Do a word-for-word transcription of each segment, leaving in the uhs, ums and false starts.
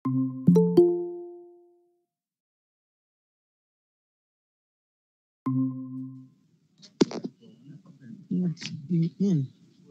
Let's be in.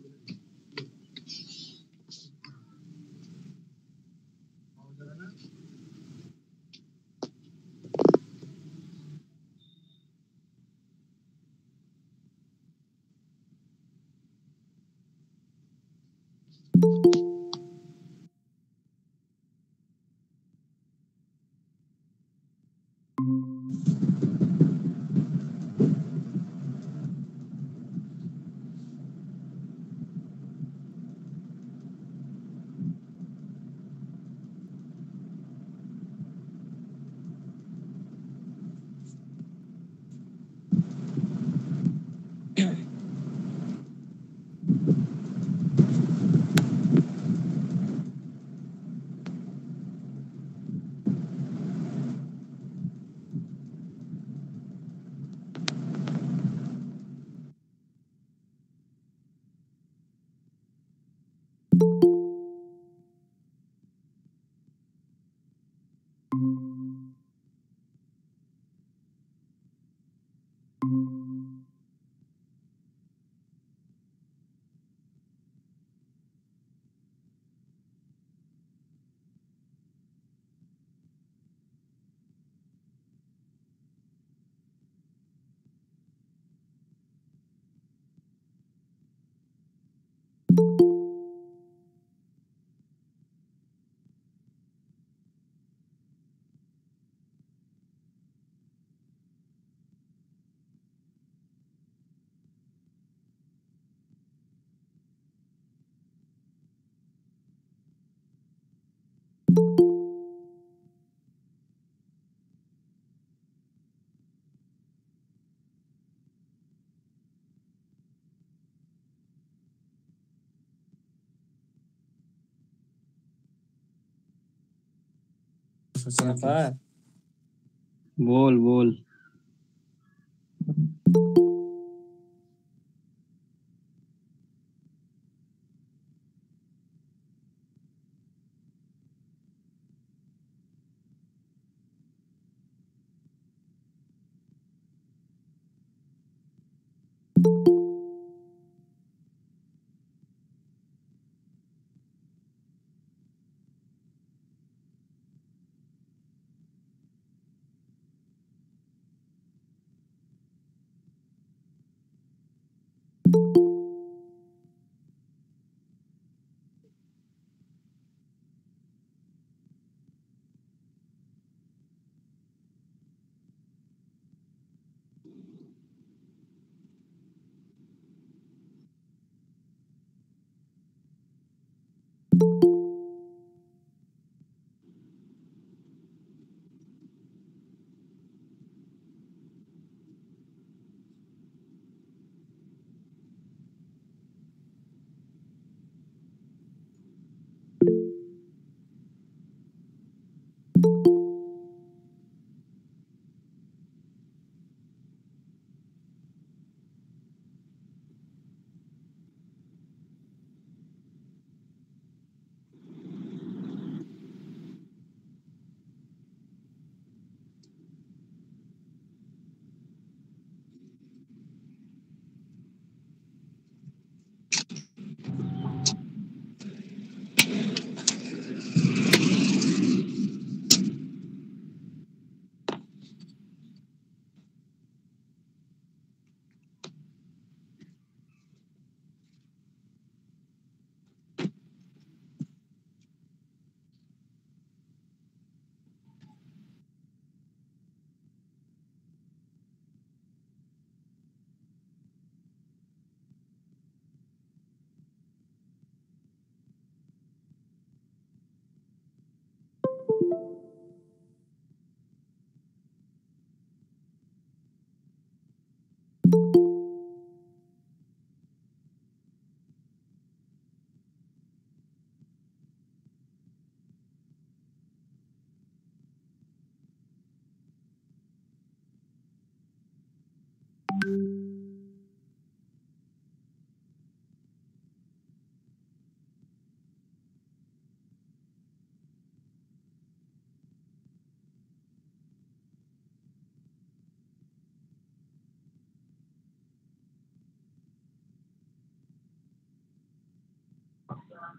बोल बोल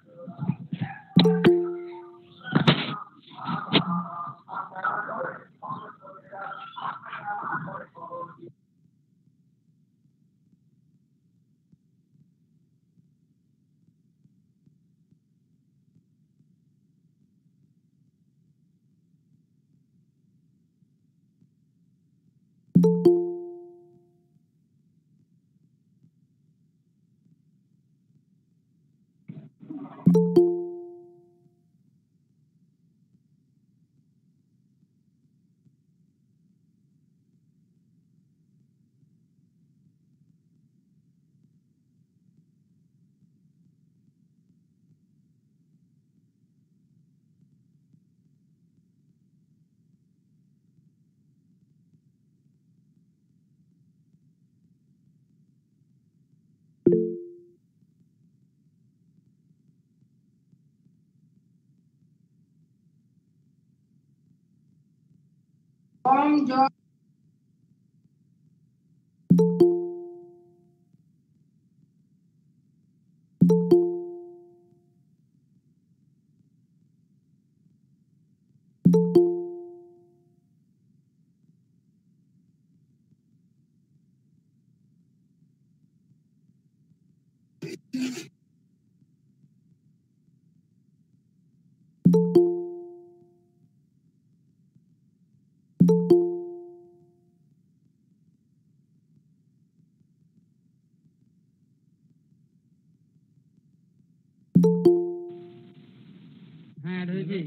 হ্যাঁ অ্যাড হয়েছে।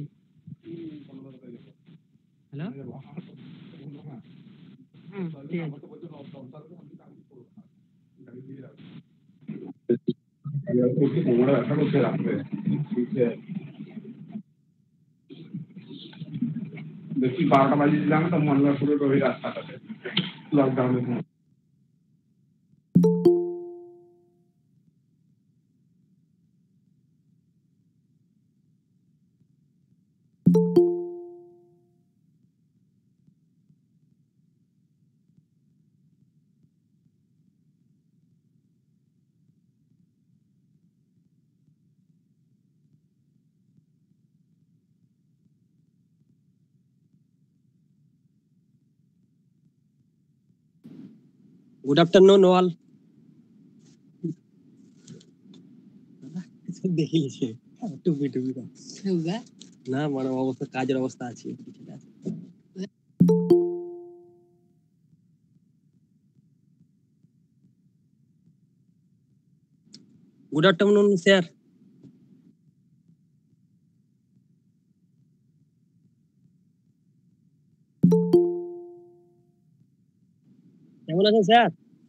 হ্যালো, হুম ঠিক আছে। তোমরা ব্যবসা করতে রাখবে বেশি বারোটা বাজিয়ে দিলাম তো মনে হয় পুরো ওই রাস্তাটাতে লকডাউনের সময়। Good afternoon, all. দেখিয়েছে টুপি টুপি না মানে অবস্থা কাজের অবস্থা আছে। Good afternoon sir. কেমন আছেন স্যার?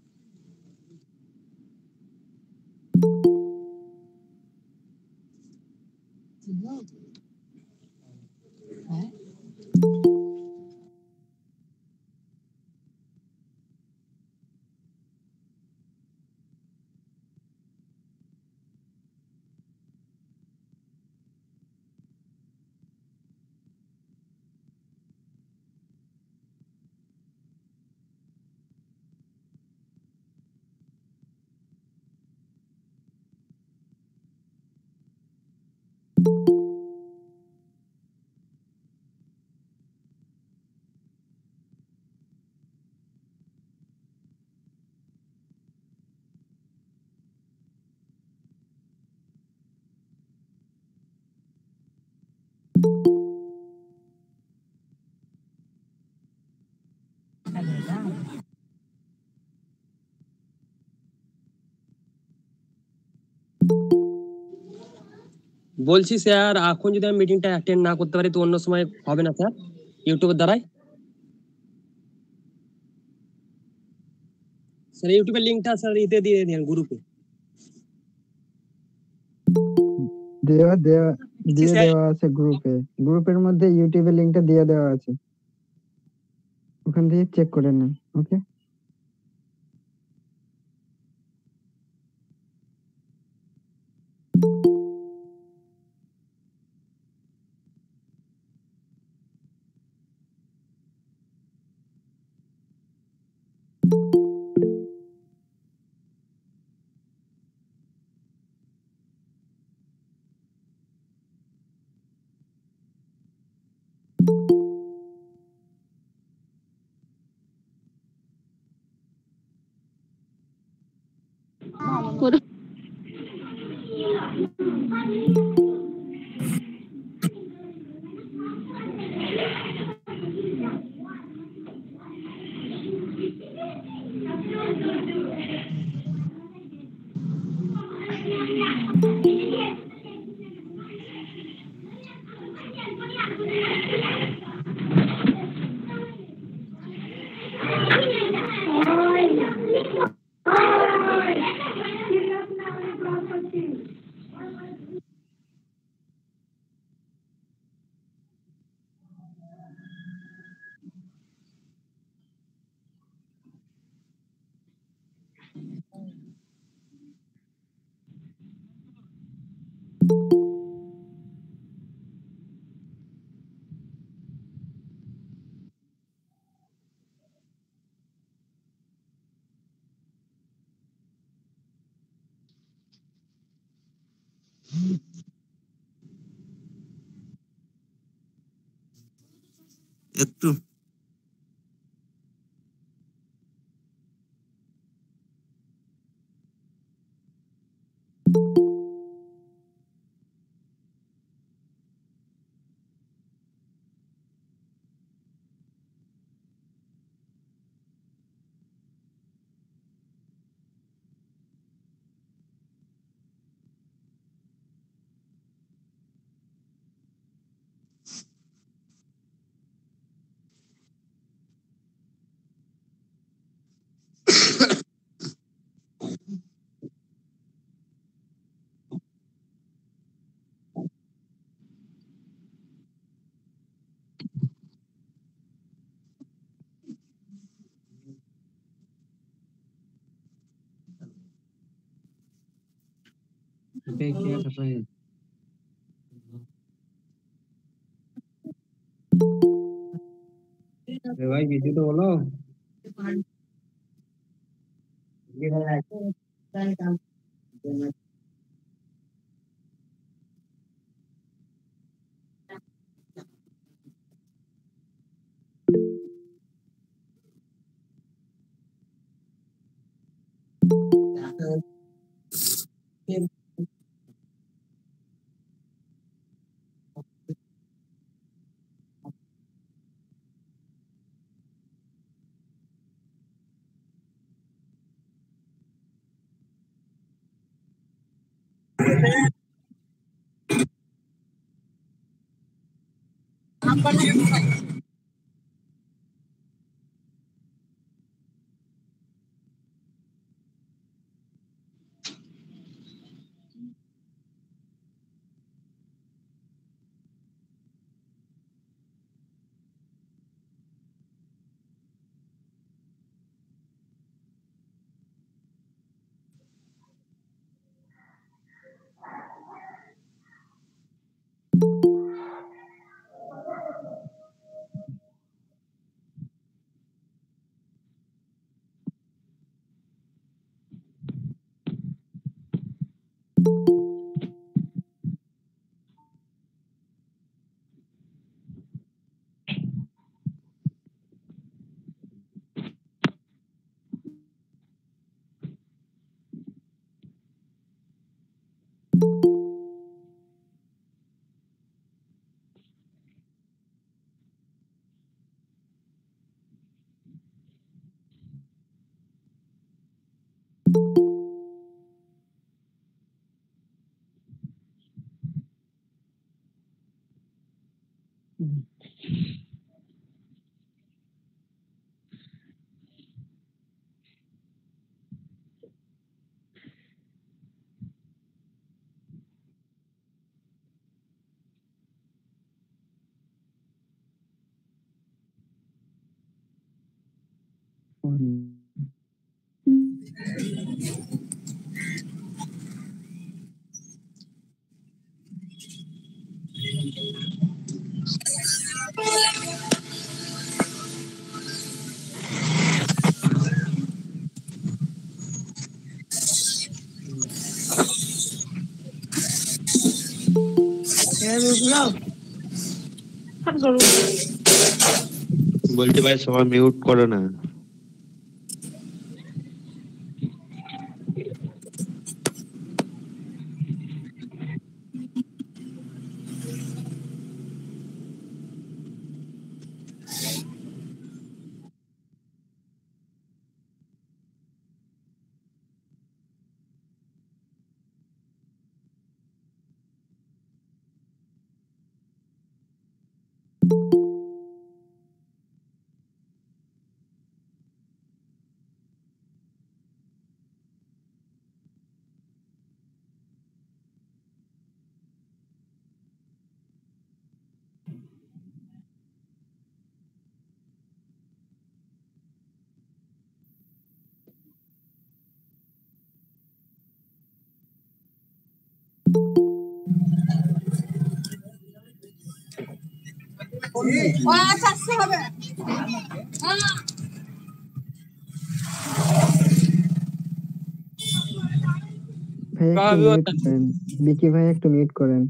বলছি স্যার এখন যদি আমি মিটিংটা অ্যাটেন্ড না করতে পারি তো অন্য সময় হবে না স্যার ইউটিউবের দ্বারাই? স্যার ইউটিউবের লিংকটা স্যার ইতে দিয়ে দিন গ্রুপে। দেওয়া দেওয়া দিয়ে দেওয়া আছে গ্রুপে গ্রুপের মধ্যে ইউটিউবের লিংকটা দিয়ে দেওয়া আছে, ওখান থেকে চেক করে নেন। ওকে। একটু भाई किसी तो बोलो বলতে ভাই সবাই মিউট করো না। ভাই একটু মিউট করেন, বিকি ভাই একটু মিউট করেন।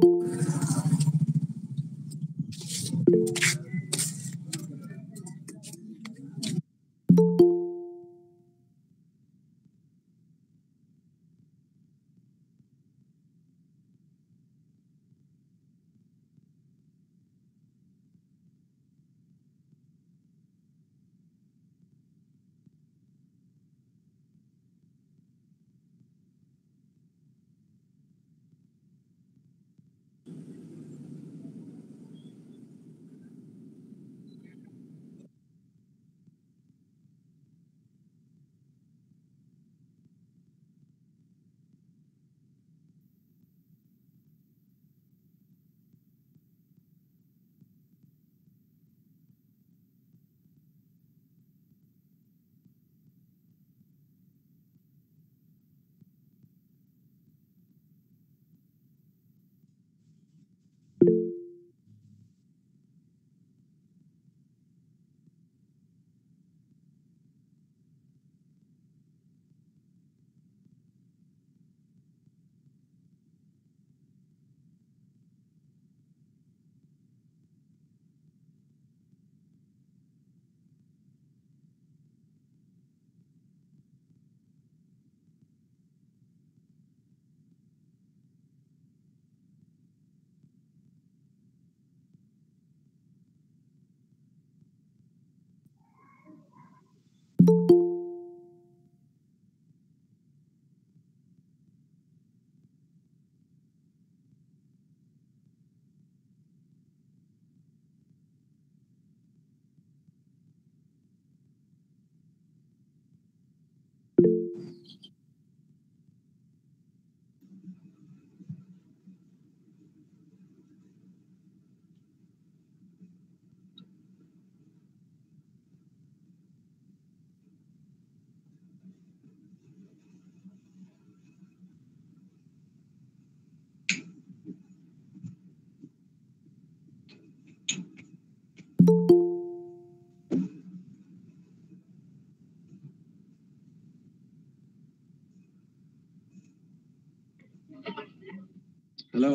হ্যালো,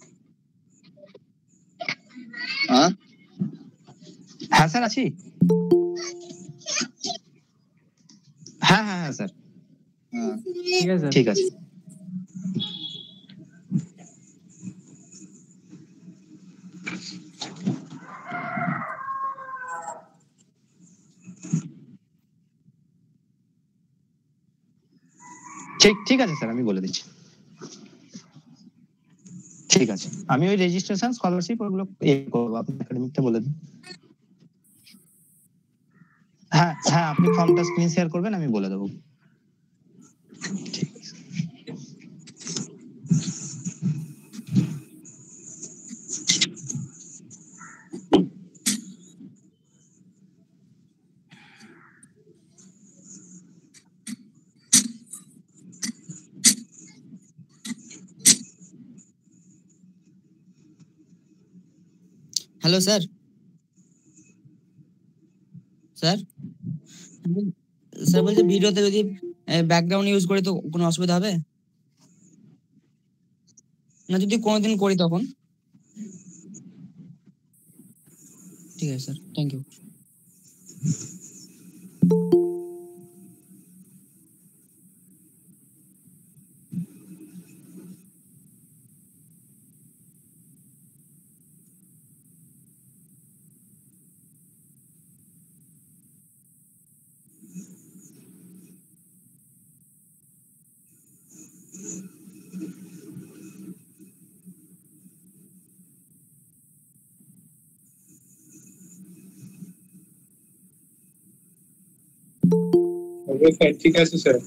হ্যাঁ হ্যাঁ স্যার আছি। হ্যাঁ হ্যাঁ হ্যাঁ স্যার, ঠিক আছে ঠিক আছে। ঠিক ঠিক আছে স্যার, আমি বলে দিচ্ছি। ঠিক আছে, আমি ওই রেজিস্ট্রেশন স্কলারশিপ ওগুলো এ করবো, আপনি একাডেমিকটা বলে দিন। হ্যাঁ হ্যাঁ, আপনি ফর্মটা স্ক্রিন শেয়ার করবেন, আমি বলে দেবো। ঠিক আছে। হ্যালো স্যার, স্যার স্যার বলছি ভিডিওতে যদি ব্যাকগ্রাউন্ড ইউজ করি তো কোনো অসুবিধা হবে না? যদি কোনোদিন করি তখন? ঠিক আছে sir, thank you. Okay sir, ঠিক আছে স্যার।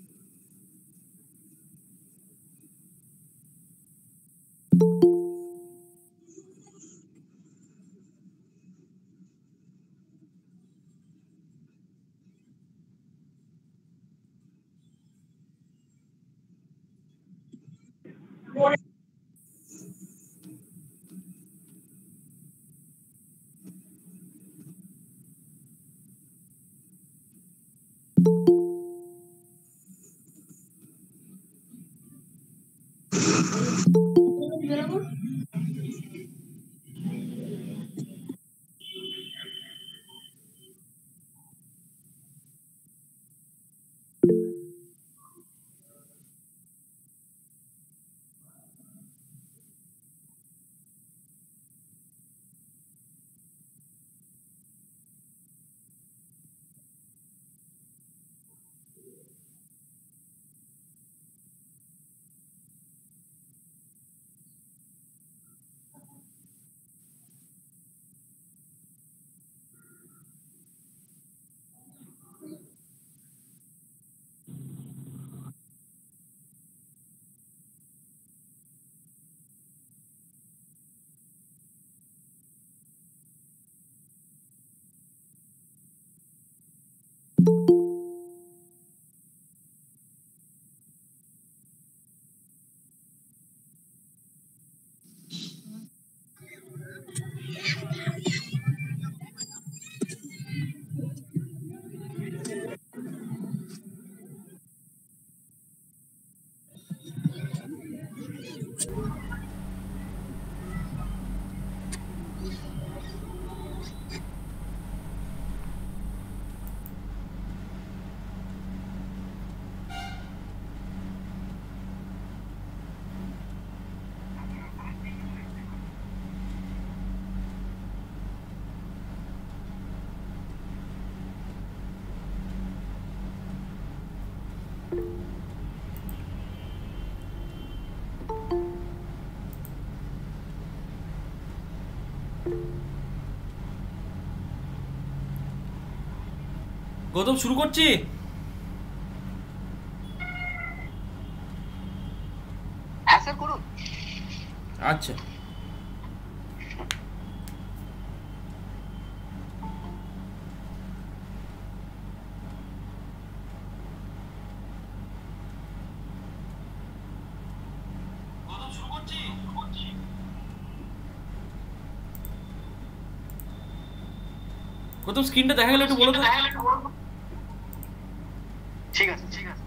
গৌতম, শুরু করছি। হ্যাঁ স্যার, করুন। আচ্ছা, গৌতম স্ক্রিনটা দেখা গেলে একটু বলো তো। ঠিক আছে, ঠিক আছে।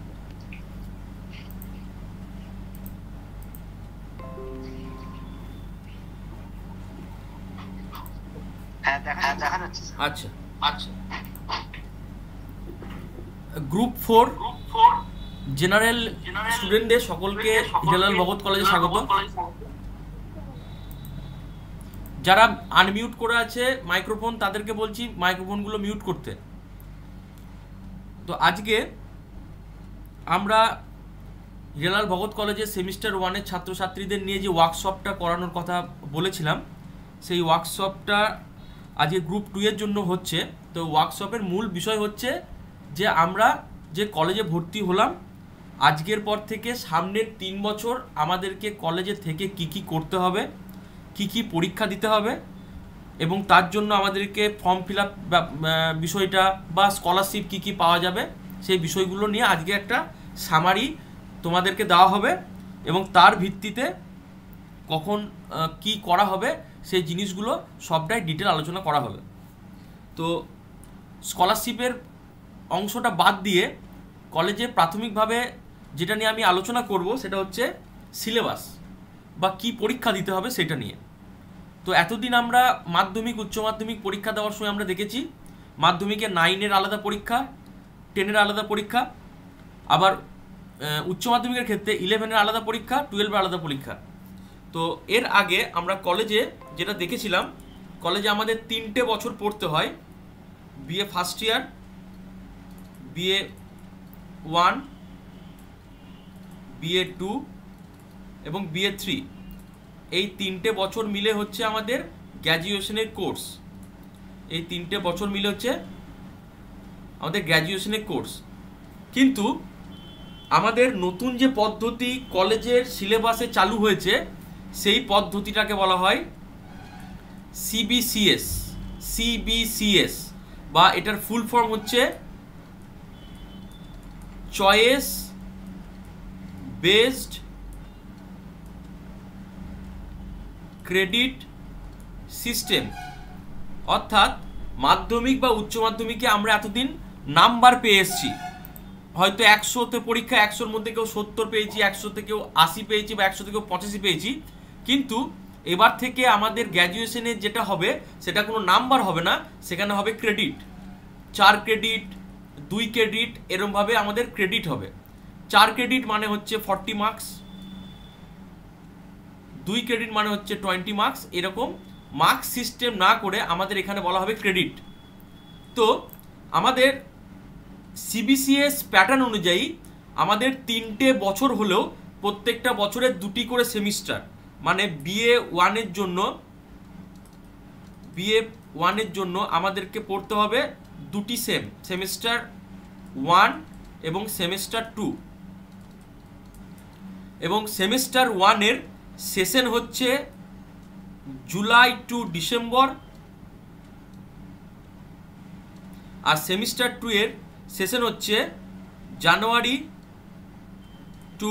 হ্যাঁ, দেখা দেখা যাচ্ছে। আচ্ছা আচ্ছা, গ্রুপ ফোর জেনারেল স্টুডেন্টদের সকলকে হিরালাল ভগত কলেজে স্বাগত। যারা আনমিউট করে আছে মাইক্রোফোন, তাদেরকে বলছি মাইক্রোফোনগুলো মিউট করতে। তো আজকে আমরা হিরালাল ভগত কলেজের সেমিস্টার ওয়ানের ছাত্রছাত্রীদের নিয়ে যে ওয়ার্কশপটা করানোর কথা বলেছিলাম, সেই ওয়ার্কশপটা আজকে গ্রুপ টু এর জন্য হচ্ছে। তো ওয়ার্কশপের মূল বিষয় হচ্ছে যে আমরা যে কলেজে ভর্তি হলাম, আজকের পর থেকে সামনের তিন বছর আমাদেরকে কলেজে থেকে কি কি করতে হবে, কি কি পরীক্ষা দিতে হবে, এবং তার জন্য আমাদেরকে ফর্ম ফিল আপ বিষয়টা বা স্কলারশিপ কি কি পাওয়া যাবে, সেই বিষয়গুলো নিয়ে আজকে একটা সামারি তোমাদেরকে দেওয়া হবে, এবং তার ভিত্তিতে কখন কি করা হবে সেই জিনিসগুলো সবটাই ডিটেল আলোচনা করা হবে। তো স্কলারশিপের অংশটা বাদ দিয়ে কলেজে প্রাথমিকভাবে যেটা নিয়ে আমি আলোচনা করব সেটা হচ্ছে সিলেবাস বা কি পরীক্ষা দিতে হবে সেটা নিয়ে। তো এতদিন আমরা মাধ্যমিক উচ্চ মাধ্যমিক পরীক্ষা দেওয়ার সময় আমরা দেখেছি মাধ্যমিকে নাইনের আলাদা পরীক্ষা, টেনের আলাদা পরীক্ষা, আবার উচ্চ মাধ্যমিকের ক্ষেত্রে ইলেভেনের আলাদা পরীক্ষা, টুয়েলভের আলাদা পরীক্ষা। তো এর আগে আমরা কলেজে যেটা দেখেছিলাম, কলেজে আমাদের তিনটে বছর পড়তে হয়, BA first year, BA one, BA two এবং বিএ থ্রি। এই তিনটে বছর মিলে হচ্ছে আমাদের গ্র্যাজুয়েশনের কোর্স। এই তিনটে বছর মিলে হচ্ছে আমাদের গ্র্যাজুয়েশনের কোর্স। কিন্তু আমাদের নতুন যে পদ্ধতি কলেজের সিলেবাসে চালু হয়েছে, সেই পদ্ধতিটাকে বলা হয় সিবিসিএস। সিবিসিএস বা এটার ফুল ফর্ম হচ্ছে চয়েস বেসড ক্রেডিট সিস্টেম। অর্থাৎ মাধ্যমিক বা উচ্চ মাধ্যমিকে আমরা এতদিন নাম্বার পেয়ে এসেছি, হয়তো একশোতে পরীক্ষা একশোর মধ্যে কেউ সত্তর পেয়েছি, একশোতে কেউ আশি পেয়েছি বা একশো থেকে পঁচাশি পেয়েছি। কিন্তু এবার থেকে আমাদের গ্র্যাজুয়েশনে যেটা হবে সেটা কোনো নাম্বার হবে না, সেখানে হবে ক্রেডিট। চার ক্রেডিট, দুই ক্রেডিট, এরমভাবে আমাদের ক্রেডিট হবে। চার ক্রেডিট মানে হচ্ছে ফর্টি মার্কস, দুই ক্রেডিট মানে হচ্ছে টোয়েন্টি মার্কস। এরকম মার্কস সিস্টেম না করে আমাদের এখানে বলা হবে ক্রেডিট। তো আমাদের সিবিসিএস প্যাটার্ন অনুযায়ী আমাদের তিনটে বছর হলেও প্রত্যেকটা বছরের দুটি করে সেমিস্টার, মানে বিএ ওয়ানের জন্য বিএ ওয়ানের জন্য আমাদেরকে পড়তে হবে দুটি সেম, সেমিস্টার ওয়ান এবং সেমিস্টার টু। এবং সেমিস্টার ওয়ানের সেশন হচ্ছে জুলাই টু ডিসেম্বর, আর সেমিস্টার টু এর সেশন হচ্ছে জানুয়ারি টু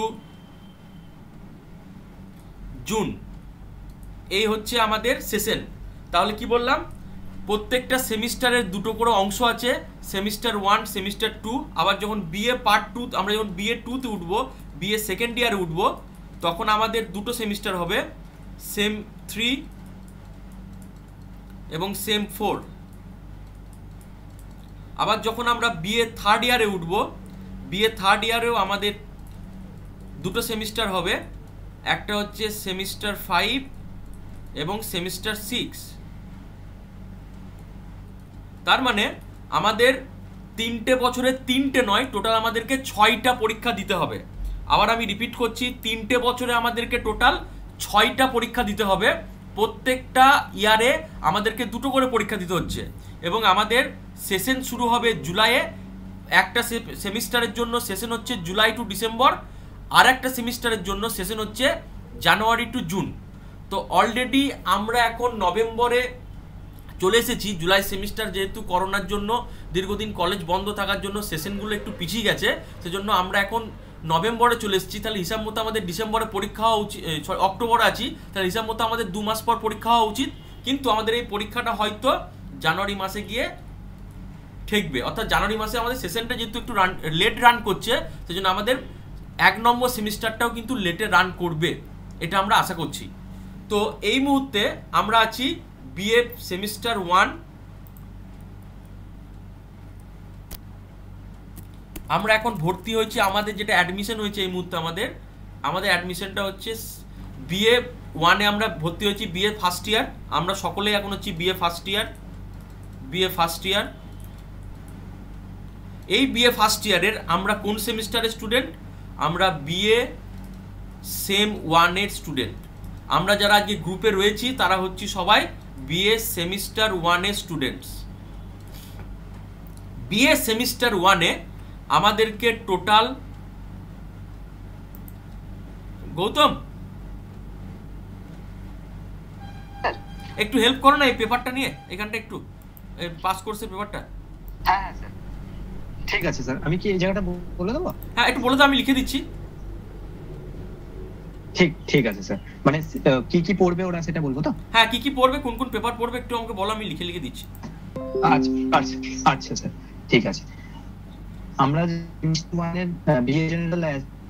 জুন। এই হচ্ছে আমাদের সেশন। তাহলে কি বললাম, প্রত্যেকটা সেমিস্টারের দুটো করে অংশ আছে, সেমিস্টার ওয়ান, সেমিস্টার টু। আবার যখন বিএ পার্ট টু, আমরা যখন বিএ টুতে উঠবো, বিএ সেকেন্ড ইয়ারে উঠবো, তখন আমাদের দুটো সেমিস্টার হবে, সেম থ্রি এবং সেম ফোর। আবার যখন আমরা বিএ থার্ড ইয়ারে উঠব, বিএ থার্ড ইয়ারেও আমাদের দুটো সেমিস্টার হবে, একটা হচ্ছে সেমিস্টার ফাইভ এবং সেমিস্টার সিক্স। তার মানে আমাদের তিনটে বছরে তিনটে নয়, টোটাল আমাদেরকে ছয়টা পরীক্ষা দিতে হবে। আবার আমি রিপিট করছি, তিনটে বছরে আমাদেরকে টোটাল ছয়টা পরীক্ষা দিতে হবে। প্রত্যেকটা ইয়ারে আমাদেরকে দুটো করে পরীক্ষা দিতে হচ্ছে। এবং আমাদের সেশন শুরু হবে জুলাইয়ে, একটা সেমিস্টারের জন্য সেশন হচ্ছে জুলাই টু ডিসেম্বর, আর একটা সেমিস্টারের জন্য সেশন হচ্ছে জানুয়ারি টু জুন। তো অলরেডি আমরা এখন নভেম্বরে চলে এসেছি। জুলাই সেমিস্টার যেহেতু করোনার জন্য দীর্ঘদিন কলেজ বন্ধ থাকার জন্য সেশনগুলো একটু পিছিয়ে গেছে, সেজন্য আমরা এখন নভেম্বরে চলে এসেছি। তাহলে হিসাব মতো আমাদের ডিসেম্বরে পরীক্ষা হওয়া উচিত, অক্টোবরে আছি, তাহলে হিসাব মতো আমাদের দু মাস পর পরীক্ষা হওয়া উচিত। কিন্তু আমাদের এই পরীক্ষাটা হয়তো জানুয়ারি মাসে গিয়ে ঠেকবে। অর্থাৎ জানুয়ারি মাসে আমাদের সেশনটা যেহেতু একটু রান লেট রান করছে, সেজন্য আমাদের এক নম্বর সেমিস্টারটাও কিন্তু লেটে রান করবে, এটা আমরা আশা করছি। তো এই মুহূর্তে আমরা আছি বিএ সেমিস্টার ওয়ান। আমরা এখন ভর্তি হয়েছি, আমাদের যেটা অ্যাডমিশন হয়েছে এই মুহূর্তে আমাদের আমাদের অ্যাডমিশনটা হচ্ছে বিএ ওয়ানে আমরা ভর্তি হয়েছি, বিএ ফার্স্ট ইয়ার। আমরা সকলেই এখন হচ্ছি BA first year, BA first year. এই বিএ ফার্স্ট ইয়ারের আমরা কোন সেমিস্টারের স্টুডেন্ট? আমরা বিএ সেম ওয়ানের স্টুডেন্ট। আমরা যারা আজকে গ্রুপে রয়েছি তারা হচ্ছি সবাই বিএ সেমিস্টার ওয়ানের স্টুডেন্টস। বিএ সেমিস্টার ওয়ানে আমাদেরকে টোটাল, গৌতম একটু হেল্প করো না এই পেপারটা নিয়ে, এখানটা একটু পাস কোর্সের পেপারটা। হ্যাঁ হ্যাঁ স্যার, ঠিক আছে স্যার, আমি কি এই জায়গাটা বলে দেবো? হ্যাঁ একটু বলে দাও, আমি লিখে দিচ্ছি। ঠিক ঠিক আছে স্যার, মানে কি কি পড়বে ওরা সেটা বলবো তো? হ্যাঁ কি কি পড়বে, কোন কোন পেপার পড়বে একটু আমাকে বলো, আমি লিখে লিখে দিচ্ছি। আচ্ছা আচ্ছা আচ্ছা স্যার, ঠিক আছে। আমরা ওয়ানের বিএ জেনারেল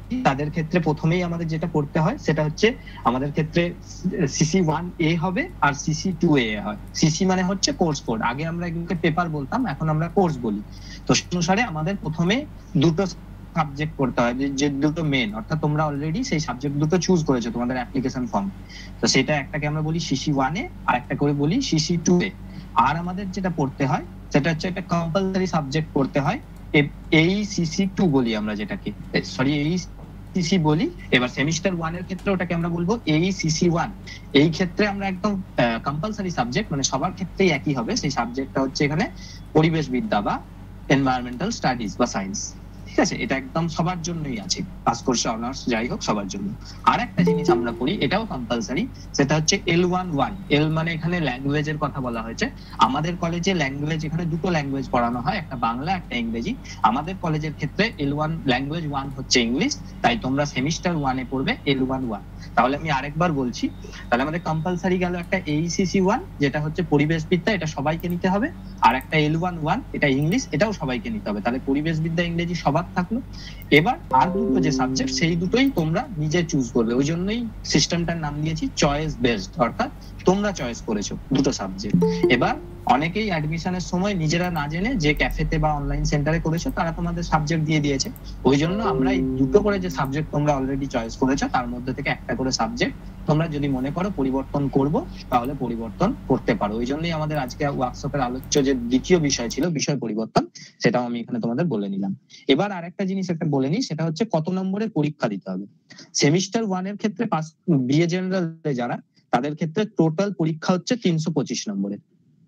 তাদের ক্ষেত্রে প্রথমেই আমাদের যেটা পড়তে হয় সেটা হচ্ছে আমাদের ক্ষেত্রে সিসি ওয়ান এ হবে আর সিসি টু এ হয়। সিসি মানে হচ্ছে কোর্স কোড, আগে আমরা এগুলোকে পেপার বলতাম, এখন আমরা কোর্স বলি। তো সেই অনুসারে আমাদের প্রথমে দুটো সাবজেক্ট পড়তে হয়, যে দুটো মেন, অর্থাৎ তোমরা অলরেডি সেই সাবজেক্ট দুটো চুজ করেছো তোমাদের অ্যাপ্লিকেশন ফর্ম। তো সেটা একটাকে আমরা বলি সিসি ওয়ান এ আর একটা করে বলি সিসি টু এ। আর আমাদের যেটা পড়তে হয় সেটা হচ্ছে একটা কম্পালসারি সাবজেক্ট পড়তে হয়, এই সিসি টু বলি আমরা যেটাকে, সরি এই সিসি বলি। এবার সেমিস্টার ওয়ান এর ক্ষেত্রে ওটাকে আমরা বলবো এই সিসি ওয়ান। এই ক্ষেত্রে আমরা একদম কম্পালসারি সাবজেক্ট, মানে সবার ক্ষেত্রেই একই হবে, সেই সাবজেক্টটা হচ্ছে এখানে পরিবেশ বিদ্যা বা এনভায়রনমেন্টাল স্টাডিজ বা সায়েন্স। ঠিক আছে, এটা একদম সবার জন্যই আছে, পাস কোর্সে অনার্স যাই হোক সবার জন্য। আর একটা জিনিস আমরা করি, এটাও কম্পালসারি, সেটা হচ্ছে এল ওয়ান ওয়ান। এল মানে এখানে ল্যাঙ্গুয়েজের কথা বলা হয়েছে। আমাদের কলেজে ল্যাঙ্গুয়েজ, এখানে দুটো ল্যাঙ্গুয়েজ পড়ানো হয়, একটা বাংলা একটা ইংরেজি। আমাদের কলেজের ক্ষেত্রে এল ওয়ান ল্যাঙ্গুয়েজ ওয়ান হচ্ছে ইংলিশ, তাই তোমরা সেমিস্টার ওয়ানে পড়বে এল ওয়ান ওয়ান। তাহলে আমি আরেকবার বলছি, তাহলে আমাদের কম্পালসারি গেল একটা এইসিসি ওয়ান যেটা হচ্ছে পরিবেশ বিদ্যা, এটা সবাইকে নিতে হবে, আর একটা এল ওয়ান ওয়ান এটা ইংলিশ, এটাও সবাইকে নিতে হবে। তাহলে পরিবেশ বিদ্যা ইংরেজি সবার থাকলো। এবার আর দুটো যে সাবজেক্ট সেই দুটোই তোমরা নিজে চুজ করবে, ওই জন্যই সিস্টেমটার নাম দিয়েছি চয়েস বেসড, অর্থাৎ তোমরা চয়েস করেছো দুটো সাবজেক্ট। এবার অনেকেই অ্যাডমিশনের সময় নিজেরা না জেনে যে ক্যাফেতে বা অনলাইন সেন্টারে করেছো তারা তোমাদের সাবজেক্ট দিয়ে দিয়েছে, ওই জন্য আমরা এই দুটো করে যে সাবজেক্ট তোমরা অলরেডি চয়েস করেছো তার মধ্যে থেকে একটা করে সাবজেক্ট তোমরা যদি মনে করো পরিবর্তন করব তাহলে পরিবর্তন করতে পারো। ওই জন্যই আমাদের আজকে ওয়ার্কশপের আলোচ্য যে দ্বিতীয় বিষয় ছিল বিষয় পরিবর্তন, সেটাও আমি এখানে তোমাদের বলে নিলাম। এবার আরেকটা জিনিস একটা বলে নিই, সেটা হচ্ছে কত নম্বরের পরীক্ষা দিতে হবে। সেমিস্টার ওয়ান এর ক্ষেত্রে পাস বিএ জেনারেল যারা, তাদের ক্ষেত্রে টোটাল পরীক্ষা হচ্ছে তিনশো পঁচিশ নম্বরের।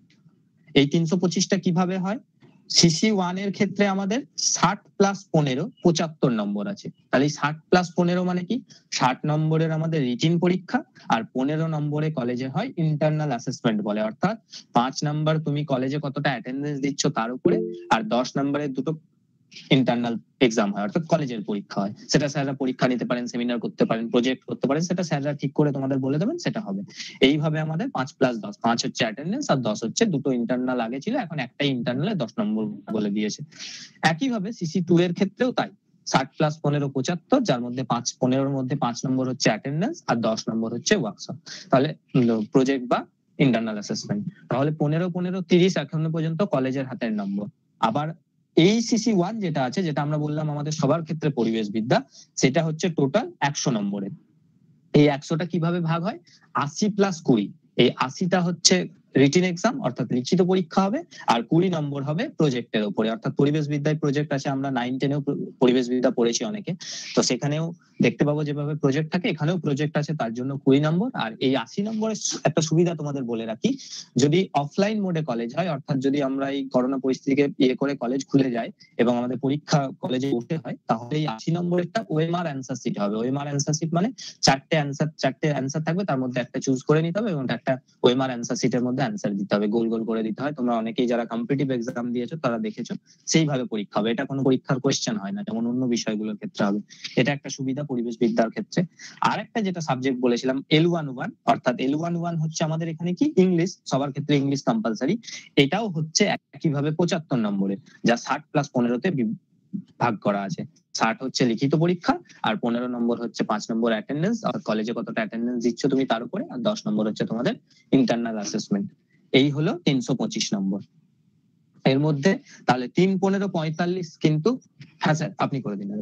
এই তিনশো পঁচিশটা কিভাবে হয়, সিসি ওয়ান এর ক্ষেত্রে আমাদের ষাট প্লাস পনেরো পঁচাত্তর নম্বর আছে। তাহলে ষাট প্লাস পনেরো মানে কি, ষাট নম্বরের আমাদের রিটিন পরীক্ষা আর পনেরো নম্বরে কলেজে হয় ইন্টারনাল অ্যাসেসমেন্ট বলে, অর্থাৎ পাঁচ নাম্বার তুমি কলেজে কতটা অ্যাটেন্ডেন্স দিচ্ছ তার উপরে, আর দশ নম্বরের দুটো ইন্টারনাল এক্সাম হয়, অর্থাৎ কলেজের পরীক্ষা হয়। সেটা স্যাররা পরীক্ষা নিতে পারেন, সেমিনার করতে পারেন, প্রজেক্ট করতে পারেন, সেটা স্যাররা ঠিক করে তোমাদের বলে দেবেন, সেটা হবে। এইভাবে আমাদের পাঁচ প্লাস দশ, পাঁচ হচ্ছে অ্যাটেন্ডেন্স আর দশ হচ্ছে দুটো ইন্টারনাল আগে ছিল, এখন একটাই ইন্টারনালে দশ নম্বর বলে দিয়েছে। একইভাবে সিসি টু এর ক্ষেত্রেও তাই, ষাট প্লাস পনেরো পঁচাত্তর, যার মধ্যে পাঁচ পনেরোর মধ্যে পাঁচ নম্বর হচ্ছে অ্যাটেন্ডেন্স আর দশ নম্বর হচ্ছে ওয়ার্কশপ, তাহলে প্রজেক্ট বা ইন্টারনাল অ্যাসেসমেন্ট। তাহলে পনেরো পনেরো তিরিশ এখনো পর্যন্ত কলেজের হাতের নম্বর। আবার এই সিসি ওয়ান যেটা আছে, যেটা আমরা বললাম আমাদের সবার ক্ষেত্রে পরিবেশ বিদ্যা, সেটা হচ্ছে টোটাল একশো নম্বরের। এই একশোটা কিভাবে ভাগ হয়, আশি প্লাস কুড়ি, এই আশিটা হচ্ছে রিটিন এক্সাম অর্থাৎ লিখিত পরীক্ষা হবে, আর কুড়ি নম্বর হবে প্রজেক্টের উপরে, অর্থাৎ পরিবেশ বিদ্যায় প্রজেক্ট আছে, আমরা নাইন টেনেও পরিবেশ বিদ্যা পড়েছি অনেকে, তো সেখানেও দেখতে পাবো যেভাবে প্রজেক্ট থাকে এখানেও প্রজেক্ট আছে, তার জন্য কুড়ি নম্বর। আর এই আশি নম্বরের একটা সুবিধা তোমাদের বলে রাখি, যদি অফলাইন মোডে কলেজ হয়, অর্থাৎ যদি আমরা এই করোনা পরিস্থিতিকে ইয়ে করে কলেজ খুলে যায় এবং আমাদের পরীক্ষা কলেজে উঠতে হয়, তাহলে এই আশি নম্বরেরটা ওএমআর অ্যান্সার শিট হবে। ওএমআর অ্যান্সার শিট মানে চারটে অ্যান্সার চারটে অ্যান্সার থাকবে, তার মধ্যে একটা চুজ করে নিতে হবে এবং একটা ওএমআর অ্যান্সার শিটের মধ্যে অ্যান্সার দিতে হবে, গোল গোল করে দিতে হয়। তোমরা অনেকেই যারা কম্পিটিটিভ এক্সাম দিয়েছো তারা দেখেছো, সেইভাবে পরীক্ষা হবে। এটা কোনো পরীক্ষার কোয়েশ্চেন হয় না, যেমন অন্য বিষয়গুলোর ক্ষেত্রে হবে। এটা একটা সুবিধা পরিবেশ বিদ্যার ক্ষেত্রে। আর একটা যেটা সাবজেক্ট বলেছিলাম এল ওয়ান ওয়ান, অর্থাৎ এল ওয়ান ওয়ান হচ্ছে আমাদের এখানে কি ইংলিশ, সবার ক্ষেত্রে ইংলিশ কম্পালসারি। এটাও হচ্ছে একইভাবে পঁচাত্তর নম্বরের, যা ষাট প্লাস পনেরোতে ভাগ করা আছে। ষাট হচ্ছে লিখিত পরীক্ষা আর পনেরো নম্বর হচ্ছে পাঁচ নম্বর অ্যাটেন্ডেন্স, কলেজে কতটা অ্যাটেন্ডেন্স দিচ্ছ তুমি তার উপরে, আর দশ নম্বর হচ্ছে তোমাদের ইন্টারনাল অ্যাসেসমেন্ট। এই হলো তিনশো পঁচিশ নম্বর। এর মধ্যে তাহলে তিন পনেরো পঁয়তাল্লিশ কিন্তু, হ্যাঁ স্যার আপনি করে দিন।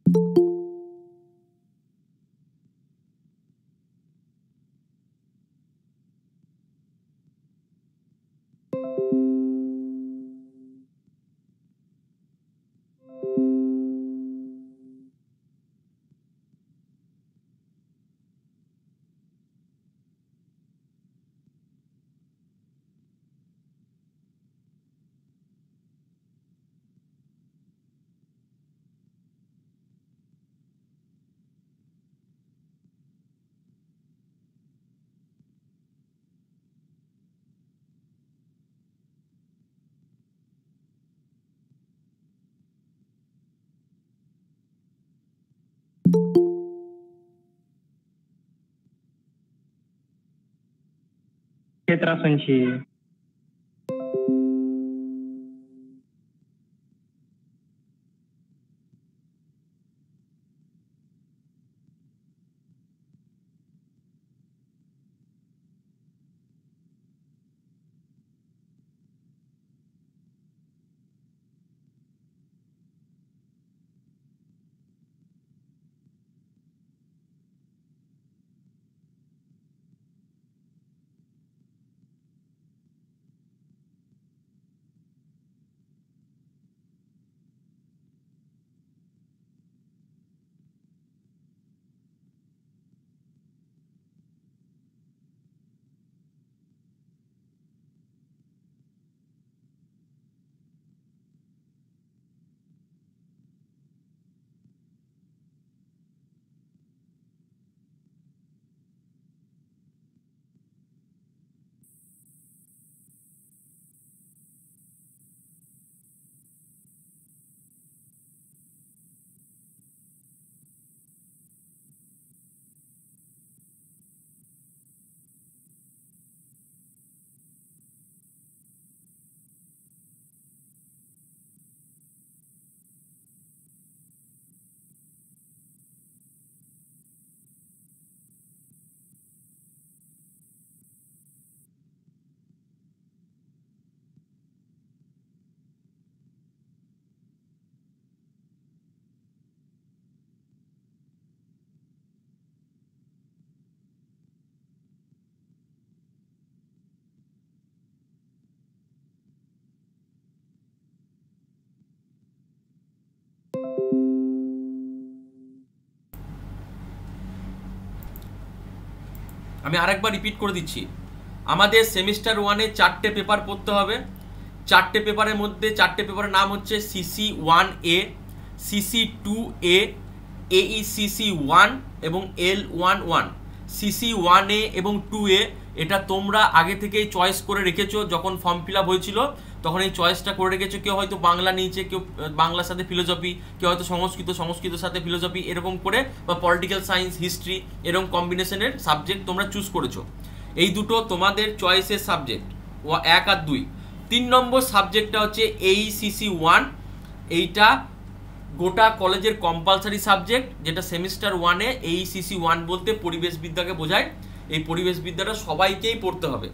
ক্ষেত্রা শুনছি। আমি আরেকবার রিপিট করে দিচ্ছি, আমাদের সেমিস্টার ওয়ানে চারটে পেপার পড়তে হবে। চারটে পেপারের মধ্যে চারটে পেপারের নাম হচ্ছে CC one A, CC two A, AECC one এবং L one one. CC one A এবং টু এ এটা তোমরা আগে থেকেই চয়েস করে রেখেছো, যখন ফর্ম ফিল আপ হয়েছিল তখন এই চয়েসটা করে রেখেছো। কেউ হয়তো বাংলা নিয়েছে, কেউ বাংলার সাথে ফিলোসফি, কেউ হয়তো সংস্কৃত সংস্কৃতের সাথে ফিলোসফি, এরকম করে বা পলিটিক্যাল সায়েন্স, হিস্ট্রি, এরকম কম্বিনেশনের সাবজেক্ট তোমরা চুজ করেছো। এই দুটো তোমাদের চয়েসের সাবজেক্ট, ও এক আর দুই। তিন নম্বর সাবজেক্টটা হচ্ছে এইসিসি ওয়ান। এইটা গোটা কলেজের কম্পালসারি সাবজেক্ট, যেটা সেমিস্টার ওয়ানে এইসিসি ওয়ান বলতে পরিবেশবিদ্যাকে বোঝায়। এই পরিবেশবিদ্যাটা সবাইকেই পড়তে হবে।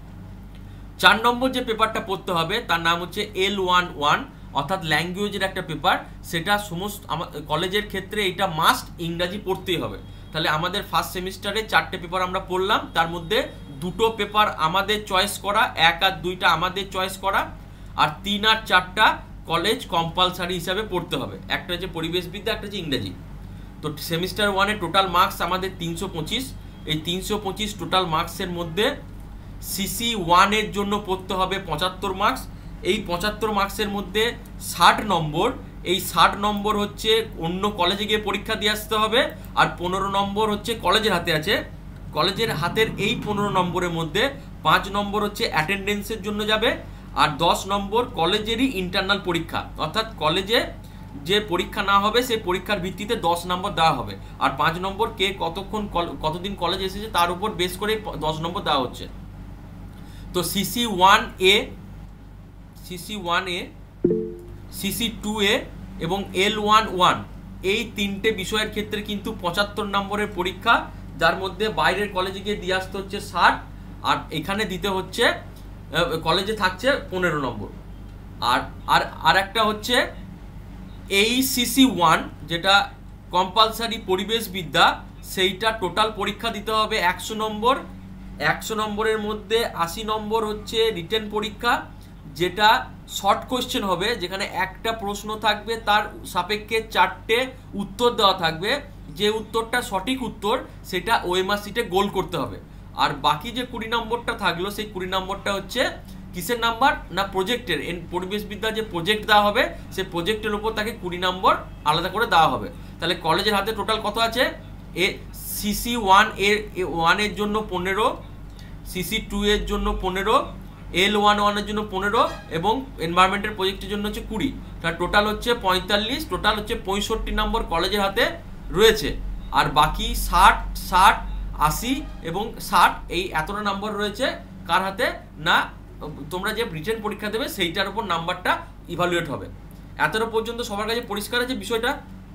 চার নম্বর যে পেপারটা পড়তে হবে তার নাম হচ্ছে এল ওয়ান ওয়ান, অর্থাৎ ল্যাঙ্গুয়েজের একটা পেপার। সেটা সমস্ত কলেজের ক্ষেত্রে এটা মাস্ট, ইংরাজি পড়তেই হবে। তাহলে আমাদের ফার্স্ট সেমিস্টারে চারটে পেপার আমরা পড়লাম, তার মধ্যে দুটো পেপার আমাদের চয়েস করা, এক আর দুইটা আমাদের চয়েস করা, আর তিন আর চারটা কলেজ কম্পালসারি হিসাবে পড়তে হবে। একটা হচ্ছে পরিবেশবিদ্যা, একটা হচ্ছে ইংরাজি। তো সেমিস্টার ওয়ানে টোটাল মার্কস আমাদের তিনশো পঁচিশ। এই তিনশো পঁচিশ টোটাল মার্কসের মধ্যে সিসি ওয়ানের জন্য পড়তে হবে পঁচাত্তর মার্কস। এই পঁচাত্তর মার্কসের মধ্যে ষাট নম্বর, এই ষাট নম্বর হচ্ছে অন্য কলেজে গিয়ে পরীক্ষা দিয়ে আসতে হবে, আর পনেরো নম্বর হচ্ছে কলেজের হাতে আছে। কলেজের হাতের এই পনেরো নম্বরের মধ্যে পাঁচ নম্বর হচ্ছে অ্যাটেন্ডেন্সের জন্য যাবে, আর দশ নম্বর কলেজেরই ইন্টারনাল পরীক্ষা, অর্থাৎ কলেজে যে পরীক্ষা না হবে সেই পরীক্ষার ভিত্তিতে দশ নম্বর দেওয়া হবে। আর পাঁচ নম্বর কে কতক্ষণ কতদিন কলেজ এসেছে তার উপর বেস করে দশ নম্বর দেওয়া হচ্ছে। তো CC one A, CC one A, CC two A এবং এল ওয়ান ওয়ান, এই তিনটে বিষয়ের ক্ষেত্রে কিন্তু পঁচাত্তর নম্বরের পরীক্ষা, যার মধ্যে বাইরের কলেজে গিয়ে দিয়ে আসতে হচ্ছে ষাট, আর এখানে দিতে হচ্ছে কলেজে থাকছে পনেরো নম্বর। আর আর আর একটা হচ্ছে এই সিসি ওয়ান, যেটা কম্পালসারি পরিবেশ বিদ্যা, সেইটা টোটাল পরীক্ষা দিতে হবে একশো নম্বর। একশো নম্বরের মধ্যে আশি নম্বর হচ্ছে রিটেন পরীক্ষা, যেটা শর্ট কোশ্চেন হবে, যেখানে একটা প্রশ্ন থাকবে, তার সাপেক্ষে চারটে উত্তর দেওয়া থাকবে। যে উত্তরটা সঠিক উত্তর সেটা ওএমআর শিটে গোল করতে হবে। আর বাকি যে কুড়ি নম্বরটা থাকলো সেই কুড়ি নম্বরটা হচ্ছে কিসের নাম্বার না প্রজেক্টের। পরিবেশ বিদ্যা যে প্রজেক্ট দেওয়া হবে সেই প্রজেক্টের উপর তাকে কুড়ি নম্বর আলাদা করে দেওয়া হবে। তাহলে কলেজের হাতে টোটাল কত আছে? এ সিসি ওয়ান এর ওয়ানের জন্য পনেরো, সিসি টু এর জন্য পনেরো, এল ওয়ান ওয়ানের জন্য পনেরো এবং এনভায়রনমেন্টের প্রজেক্টের জন্য হচ্ছে কুড়ি। তার টোটাল হচ্ছে পঁয়তাল্লিশ, টোটাল হচ্ছে পঁয়ষট্টি নম্বর কলেজের হাতে রয়েছে। আর বাকি ষাট, ষাট, আশি এবং ষাট এই এতটা নাম্বার রয়েছে কার হাতে না তোমরা যে রিটেন পরীক্ষা দেবে সেইটার উপর নাম্বারটা ইভালুয়েট হবে। এতটা পর্যন্ত সবার কাছে পরিষ্কার আছে বিষয়টা?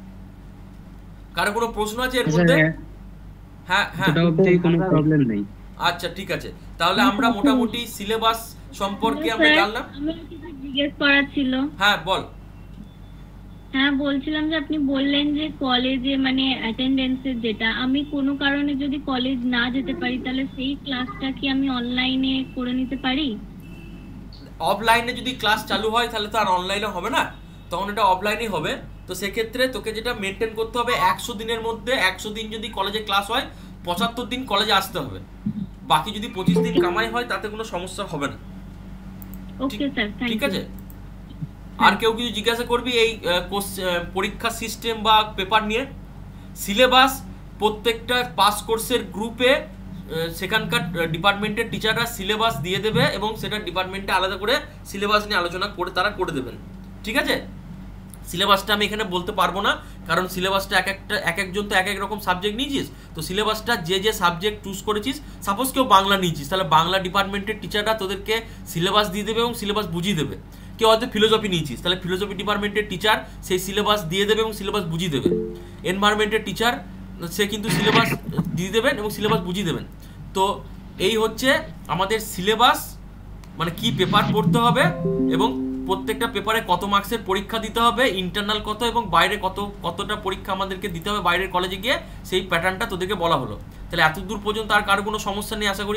কারো কোনো প্রশ্ন আছে এর মধ্যে? হ্যাঁ হ্যাঁ, কোনো প্রবলেম নেই। আচ্ছা ঠিক আছে, তাহলে আমরা মোটামুটি সিলেবাস সম্পর্কে আমরা জানলাম। আমি কিছু জিজ্ঞেস করার ছিল। হ্যাঁ বল। হ্যাঁ বলছিলাম যে আপনি বললেন যে কলেজে মানে অ্যাটেন্ডেন্সের যেটা, আমি কোনো কারণে যদি কলেজ না যেতে পারি তাহলে সেই ক্লাসটা কি আমি অনলাইনে করে নিতে পারি? অফলাইনে যদি ক্লাস চালু হয় তাহলে তো আর অনলাইনে হবে না, তখন এটা অফলাইনেই হবে। তো সেক্ষেত্রে তোকে যেটা মেনটেন করতে হবে, একশো দিনের মধ্যে একশো দিন যদি কলেজে ক্লাস হয়, পঁচাত্তর দিন কলেজে আসতে হবে। বাকি যদি পঁচিশ দিন কামাই হয় তাতে কোনো সমস্যা হবে না। ওকে স্যার, ঠিক আছে। আর কেউ কিছু জিজ্ঞাসা করবি এই পরীক্ষা সিস্টেম বা পেপার নিয়ে? সিলেবাস প্রত্যেকটা পাস কোর্সের গ্রুপে সেখানকার ডিপার্টমেন্টের টিচাররা সিলেবাস দিয়ে দেবে এবং সেটা ডিপার্টমেন্টে আলাদা করে সিলেবাস নিয়ে আলোচনা করে তারা করে দেবেন। ঠিক আছে। সিলেবাসটা আমি এখানে বলতে পারবো না, কারণ সিলেবাসটা এক একটা এক একজন তো এক এক রকম সাবজেক্ট নিয়েছিস। তো সিলেবাসটা যে যে সাবজেক্ট চুজ করেছিস, সাপোজ কেউ বাংলা নিয়েছিস, তাহলে বাংলা ডিপার্টমেন্টের টিচাররা তোদেরকে সিলেবাস দিয়ে দেবে এবং সিলেবাস বুঝিয়ে দেবে। কেউ হয়তো ফিলোসফি নিয়েছিস, তাহলে ফিলোসফি ডিপার্টমেন্টের টিচার সেই সিলেবাস দিয়ে দেবে এবং সিলেবাস বুঝিয়ে দেবে। এনভায়রনমেন্টের টিচার সে কিন্তু সিলেবাস দিয়ে দেবেন এবং সিলেবাস বুঝিয়ে দেবেন। তো এই হচ্ছে আমাদের সিলেবাস, মানে কি পেপার পড়তে হবে এবং প্রত্যেকটা পেপারে কত মার্কসের পরীক্ষা দিতে হবে, ইন্টারনাল কত এবং বাইরে কত কতটা পরীক্ষা আমাদেরকে দিতে হবে বাইরের কলেজে গিয়ে, সেই প্যাটার্নটা তোদেরকে বলা হলো। তাহলে এত দূর পর্যন্ত আর কারো কোনো সমস্যা নেই আশা করি।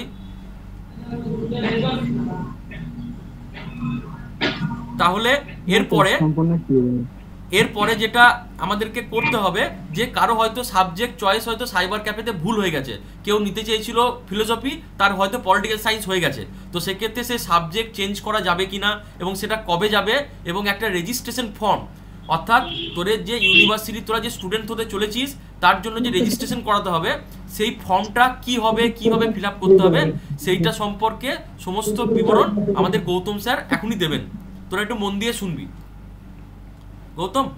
তাহলে এরপরে এরপরে যেটা আমাদেরকে করতে হবে, যে কারো হয়তো সাবজেক্ট চয়েস হয়তো সাইবার ক্যাফেতে ভুল হয়ে গেছে, কেউ নিতে চেয়েছিল ফিলোসফি, তার হয়তো পলিটিক্যাল সায়েন্স হয়ে গেছে। তো সেক্ষেত্রে সে সাবজেক্ট চেঞ্জ করা যাবে কিনা এবং সেটা কবে যাবে, এবং একটা রেজিস্ট্রেশন ফর্ম, অর্থাৎ তোদের যে ইউনিভার্সিটি তোরা যে স্টুডেন্ট হতে চলেছিস তার জন্য যে রেজিস্ট্রেশন করাতে হবে, সেই ফর্মটা কি হবে, কিভাবে ফিল আপ করতে হবে, সেইটা সম্পর্কে সমস্ত বিবরণ আমাদের গৌতম স্যার এখনই দেবেন। তোরা একটু মন দিয়ে শুনবি। গৌতম।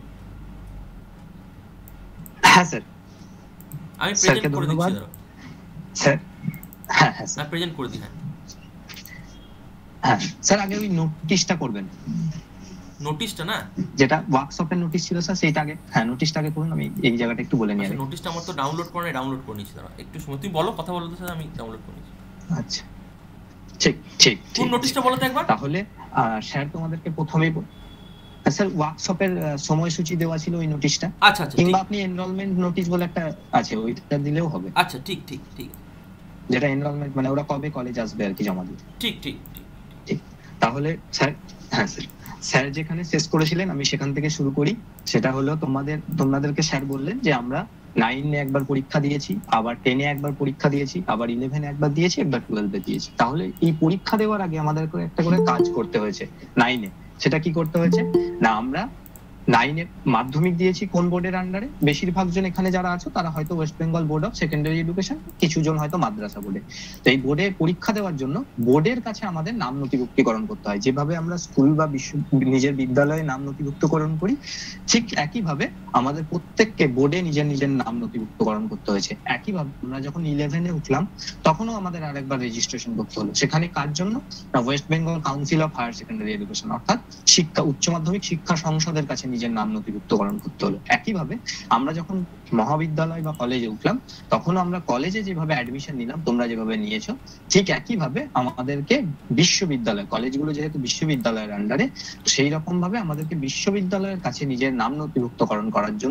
হ্যাঁ স্যার, আমি প্রেজেন্ট করে দিচ্ছি স্যার। হ্যাঁ হ্যাঁ স্যার প্রেজেন্ট করে দিই। হ্যাঁ হ্যাঁ স্যার, আগে ওই নোটিশটা করবেন। নোটিশটা না, যেটা ওয়ার্কশপের নোটিশ ছিল স্যার, সেইটা আগে, হ্যাঁ নোটিশটা আগে করুন। আমি এই জায়গাটা একটু বলে নিই। নোটিশটা আমার তো ডাউনলোড করে ডাউনলোড করে নিচ্ছি, দাঁড়া একটু সময়, তুই বলো, কথা বলো তো স্যার, আমি ডাউনলোড করে নিচ্ছি। আচ্ছা ঠিক ঠিক কোন নোটিশটা বলো তো একবার। তাহলে স্যার তোমাদেরকে প্রথমেই স্যার ওয়ার্কশপের সময়সূচি দেওয়া ছিল ওই নোটিশটা। আচ্ছা আচ্ছা, কিংবা আপনি এনরোলমেন্ট নোটিশ বলে একটা আছে, ওইটা দিলেও হবে। আচ্ছা ঠিক ঠিক ঠিক, যেটা এনরোলমেন্ট মানে ওরা কবে কলেজ আসবে আর কি জমা দিবে। ঠিক ঠিক ঠিক। তাহলে স্যার, হ্যাঁ স্যার, স্যার যেখানে শেষ করেছিলেন আমি সেখান থেকে শুরু করি। সেটা হলো তোমাদের তোমাদেরকে স্যার বললেন যে আমরা নাইনে একবার পরীক্ষা দিয়েছি, আবার টেনে একবার পরীক্ষা দিয়েছি, আবার ইলেভেনে একবার দিয়েছি, একবার টুয়েলভে দিয়েছি। তাহলে এই পরীক্ষা দেওয়ার আগে আমাদের একটা করে কাজ করতে হয়েছে নাইনে। সেটা কি করতে হয়েছে না, আমরা নাইনে মাধ্যমিক দিয়েছি কোন বোর্ডের আন্ডারে? বেশিরভাগ জন এখানে যারা আছো তারা হয়তো West Bengal board of secondary education, কিছু জন হয়তো মাদ্রাসা বোর্ডে। তো এই বোর্ডে পরীক্ষা দেওয়ার জন্য বোর্ডের কাছে আমাদের নাম নথিভুক্তিকরণ করতে হয়। যেভাবে আমরা স্কুল বা বিশ্ব নিজের বিদ্যালয়ে নাম নথিভুক্তকরণ করি, ঠিক একইভাবে আমাদের প্রত্যেককে বোর্ডে নিজের নিজের নাম নথিভুক্তকরণ করতে হয়েছে। একইভাবে আমরা যখন ইলেভেনে উঠলাম তখনও আমাদের আরেকবার রেজিস্ট্রেশন করতে হলো। সেখানে কার জন্য না, West Bengal council of higher secondary education, অর্থাৎ শিক্ষা উচ্চ মাধ্যমিক শিক্ষা সংসদের কাছে নিজের নাম নথিভুক্তকরণ করতে হলো। একইভাবে আমরা যখন মহাবিদ্যালয় বা কলেজে উঠলাম তখনও আমরা কলেজে যেভাবে অ্যাডমিশন নিলাম, তোমরা যেভাবে নিয়েছো, ঠিক একইভাবে আমাদেরকে বিশ্ববিদ্যালয়, কলেজগুলো যেহেতু বিশ্ববিদ্যালয়ের আন্ডারে, সেই রকম ভাবে আমাদেরকে বিশ্ববিদ্যালয়ের কাছে নিজের নাম নথিভুক্তকরণ করার জন্য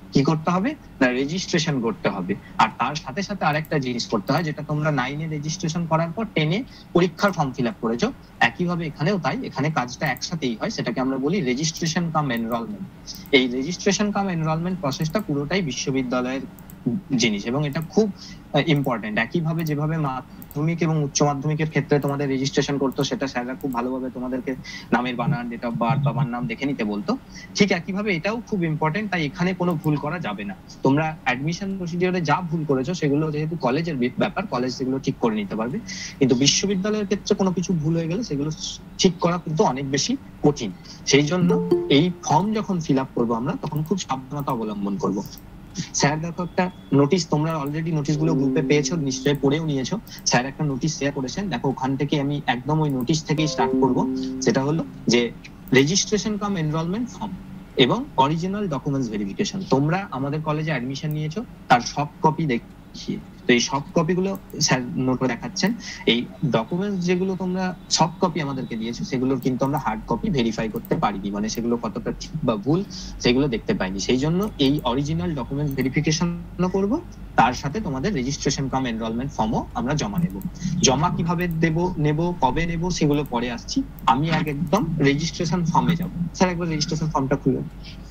কি করতে হবে না রেজিস্ট্রেশন করতে হবে। আর তার সাথে সাথে আরেকটা জিনিস করতে হয় যেটা তোমরা নাইনে রেজিস্ট্রেশন করার পর টেনে পরীক্ষার ফর্ম ফিল আপ করেছো, একইভাবে এখানেও তাই, এখানে কাজটা একসাথেই হয়, সেটাকে আমরা বলি রেজিস্ট্রেশন কাম এনরোলমেন্ট। এই রেজিস্ট্রেশন কাম এনরোলমেন্ট প্রসেসটা পুরোটাই বিশ্ববিদ্যালয়ের জিনিস এবং এটা খুব ইম্পর্টেন্ট। একইভাবে যেভাবে মাধ্যমিক এবং উচ্চ মাধ্যমিকের ক্ষেত্রে তোমাদের রেজিস্ট্রেশন করতো সেটা স্যাররা খুব ভালোভাবে তোমাদেরকে নামের বানান, ডেট অফ বার্থ, বাবার নাম দেখে নিতে বলতো, ঠিক একইভাবে এটাও খুব ইম্পর্টেন্ট। তাই এখানে কোনো ভুল করা যাবে না। তোমরা অ্যাডমিশন প্রসিডিওরে যা ভুল করেছো সেগুলো যেহেতু কলেজের ব্যাপার, কলেজ সেগুলো ঠিক করে নিতে পারবে, কিন্তু বিশ্ববিদ্যালয়ের ক্ষেত্রে কোনো কিছু ভুল হয়ে গেলে সেগুলো ঠিক করা কিন্তু অনেক বেশি কঠিন। সেই জন্য এই ফর্ম যখন ফিল আপ করবো আমরা তখন খুব সাবধানতা অবলম্বন করবো। স্যার দেখো একটা নোটিশ, তোমরা অলরেডি নোটিশ গুলো গ্রুপে পেয়েছো, নিশ্চয়ই পড়েও নিয়েছো। স্যার একটা নোটিশ শেয়ার করেছেন, দেখো ওখান থেকে আমি একদম ওই নোটিশ থেকেই স্টার্ট করব। সেটা হলো যে রেজিস্ট্রেশন কাম এনরোলমেন্ট ফর্ম এবং অরিজিনাল ডকুমেন্টস ভেরিফিকেশন। তোমরা আমাদের কলেজে অ্যাডমিশন নিয়েছো তার সফট কপি দেখিয়ে, তো এই সফট কপি গুলো স্যার নোট করে দেখাচ্ছেন। এই ডকুমেন্টস যেগুলো তোমরা সফট কপি আমাদেরকে দিয়েছো সেগুলোর কিন্তু আমরা হার্ড কপি ভেরিফাই করতে পারিনি, মানে সেগুলো কতটা ঠিক বা ভুল সেগুলো দেখতে পাইনি। সেই জন্য এই অরিজিনাল ডকুমেন্ট ভেরিফিকেশন করব, তার সাথে তোমাদের রেজিস্ট্রেশন কাম এনরোলমেন্ট ফর্মও আমরা জমা নেব। জমা কিভাবে দেব, নেব কবে নেব সেগুলো পরে আসছি। আমি আগে একদম রেজিস্ট্রেশন ফর্মে যাব। স্যার একবার রেজিস্ট্রেশন ফর্মটা খুলে।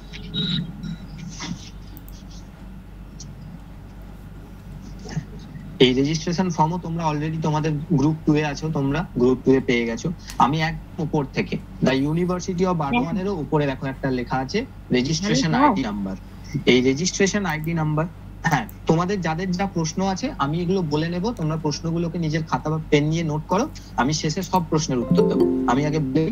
এই রেজিস্ট্রেশন ফর্মও তোমরা অলরেডি তোমাদের গ্রুপ টু এ আছো, তোমরা গ্রুপ টু এ পেয়ে গেছো। আমি এক উপর থেকে দ্য ইউনিভার্সিটি অফ বার্ডওয়ানেরও উপরে দেখো একটা লেখা আছে রেজিস্ট্রেশন আইডি নাম্বার। এই রেজিস্ট্রেশন আইডি নাম্বার, হ্যাঁ তোমাদের যাদের যা প্রশ্ন আছে আমি এগুলো বলে নেব, তোমরা প্রশ্নগুলোকে নিজের খাতা বা পেন নিয়ে নোট করো, আমি শেষে সব প্রশ্নের উত্তর দেবো। আমি আগে বলি,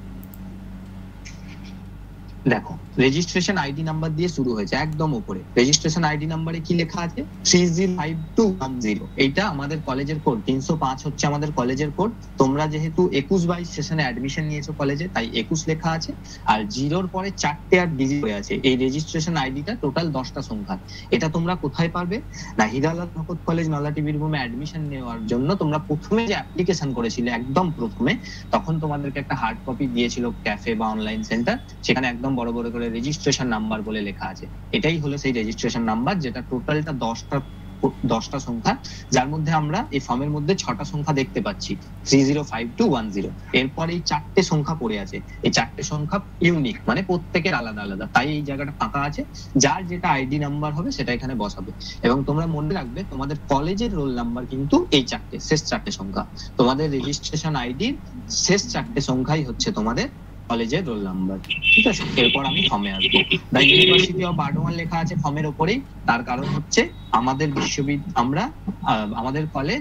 দেখো রেজিস্ট্রেশন আইডি নাম্বার দিয়ে শুরু হয়েছে একদম উপরে। রেজিস্ট্রেশন আইডি নাম্বারে কি লেখা আছে three zero five two one zero, এইটা আমাদের কলেজের কোড। তিনশো পাঁচ হচ্ছে আমাদের কলেজের কোড। তোমরা যেহেতু একুশ বাইশ সেশনে অ্যাডমিশন নিয়েছো কলেজে, তাই একুশ লেখা আছে, আর জিরোর পরে চারটে আর ডিজিট হয়ে আছে। এই রেজিস্ট্রেশন আইডিটা টোটাল দশটা সংখ্যা। এটা তোমরা কোথায় পারবে না হীরালাল ভকত কলেজ নলাটি বীরভূমে অ্যাডমিশন নেওয়ার জন্য তোমরা প্রথমে যে অ্যাপ্লিকেশন করেছিলে একদম প্রথমে, তখন তোমাদেরকে একটা হার্ড কপি দিয়েছিল ক্যাফে বা অনলাইন সেন্টার, সেখানে একদম বড় বড় করে রেজিস্ট্রেশন নাম্বার বলে লেখা আছে। এটাই হলো সেই রেজিস্ট্রেশন নাম্বার, যেটা টোটালটা দশটা দশটা সংখ্যা, যার মধ্যে আমরা এই ফর্মের মধ্যে ছটা সংখ্যা দেখতে পাচ্ছি three zero five two one zero. এরপর এই চারটে সংখ্যা পড়ে আছে, এই চারটে সংখ্যা ইউনিক, মানে প্রত্যেকের আলাদা আলাদা, তাই এই জায়গাটা ফাঁকা আছে। যার যেটা আইডি নাম্বার হবে সেটা এখানে বসাবে। এবং তোমরা মনে রাখবে তোমাদের কলেজের রোল নাম্বার কিন্তু এই চারটে, শেষ চারটে সংখ্যা। তোমাদের রেজিস্ট্রেশন আইডির শেষ চারটে সংখ্যাই হচ্ছে তোমাদের কলেজের রোল নাম্বার, ঠিক আছে? এরপর আমি ফর্মে আসবো। দ্য ইউনিভার্সিটি অফ বার্ডওয়ান লেখা আছে ফর্মের উপরেই, তার কারণ হচ্ছে আমাদের বিশ্ববিদ্যালয়, আমরা আমাদের কলেজ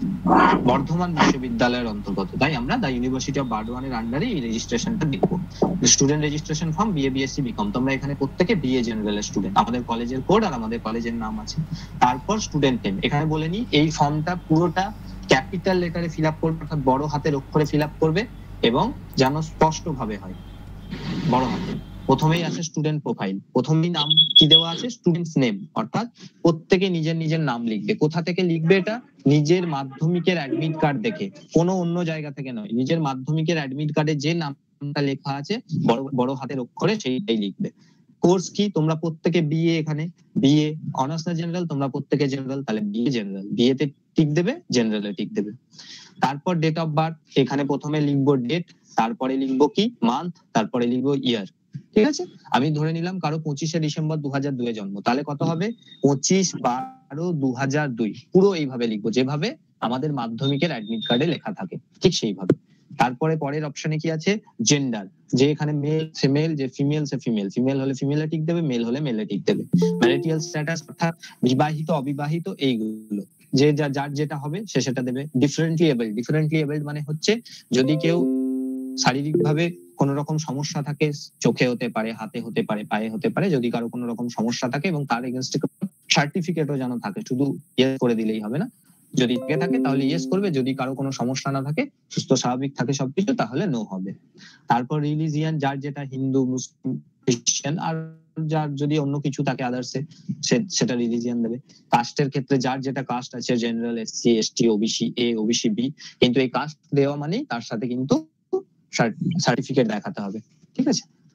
বর্ধমান বিশ্ববিদ্যালয়ের অন্তর্গত, তাই আমরা দ্য ইউনিভার্সিটি অফ বার্ডওয়ানের আন্ডারে এই রেজিস্ট্রেশনটা দেখবো। Student registration form BA BSc BCom, তোমরা এখানে প্রত্যেকে বিএ জেনারেল স্টুডেন্ট, আমাদের কলেজের কোড আর আমাদের কলেজের নাম আছে। তারপর স্টুডেন্ট নেম, এখানে বলে নি এই ফর্মটা পুরোটা ক্যাপিটাল লেটারে ফিল আপ করবে, অর্থাৎ বড় হাতের অক্ষরে ফিল আপ করবে এবং যেন স্পষ্ট ভাবে হয় বড় হাতে। প্রথমেই আছে স্টুডেন্ট প্রোফাইল, প্রথমেই নাম কি দেওয়া আছে স্টুডেন্টস নেম, অর্থাৎ প্রত্যেকে নিজের নিজের নাম লিখবে। কোথা থেকে লিখবে এটা? নিজের মাধ্যমিকের অ্যাডমিট কার্ড দেখে, কোনো অন্য জায়গা থেকে নয়। নিজের মাধ্যমিকের অ্যাডমিট কার্ডে যে নামটা লেখা আছে বড় বড় হাতের অক্ষরে সেইটাই লিখবে। কোর্স কি? তোমরা প্রত্যেকে বিএ, এখানে বিএ অনার্স না জেনারেল, তোমরা প্রত্যেকে জেনারেল, তাহলে বিএ জেনারেল, বিএতে টিক দেবে, জেনারেলে টিক দেবে। তারপর ডেট অফ বার্থ, এখানে প্রথমে লিখবো ডেট, তারপরে লিখবো কি মান্থ, তারপরে লিখবো ইয়ার, ঠিক আছে? আমি ধরে নিলাম কারো পঁচিশে ডিসেম্বর দু হাজার দুই এ জন্ম, তাহলে কত হবে পঁচিশ বারো দু হাজার দুই, পুরো এইভাবে লিখবো যেভাবে আমাদের মাধ্যমিকের অ্যাডমিট কার্ডে লেখা থাকে, ঠিক সেইভাবে। তারপরে পরের অপশনে কি আছে জেন্ডার, যে এখানে মেল সে মেল, যে ফিমেল সে ফিমেল, ফিমেল হলে ফিমেলে টিক দেবে, মেল হলে মেলে টিক দেবে। ম্যারিটাল স্ট্যাটাস অর্থাৎ বিবাহিত অবিবাহিত এইগুলো, যে যার যেটা হবে সে সেটা দেবে। ডিফারেন্টলি এবেলড, ডিফারেন্টলি এবেলড মানে হচ্ছে যদি কেউ শারীরিক ভাবে কোন রকম সমস্যা থাকে, চোখে হতে পারে, হাতে হতে পারে, পায়ে হতে পারে, যদি কারো কোনো রকম সমস্যা থাকে এবং তার এগেনস্টে সার্টিফিকেটও যেন থাকে, শুধু ইয়েস করে দিলেই হবে না। যদি থেকে থাকে তাহলে ইয়েস করবে, যদি কারো কোনো সমস্যা না থাকে, সুস্থ স্বাভাবিক থাকে সবকিছু, তাহলে নো হবে। তারপর রিলিজিয়ান, যার যেটা হিন্দু, মুসলিম, খ্রিস্টান, আর যার যদি অন্য কিছু থাকে আদার্সে সেটা রিলিজিয়ান দেবে। কাস্টের ক্ষেত্রে যার যেটা কাস্ট আছে, general, SC, ST, OBC A, OBC B, কিন্তু এই কাস্ট দেওয়া মানেই তার সাথে কিন্তু সার্টিফিকেট দেখাতে হবে, ঠিক আছে?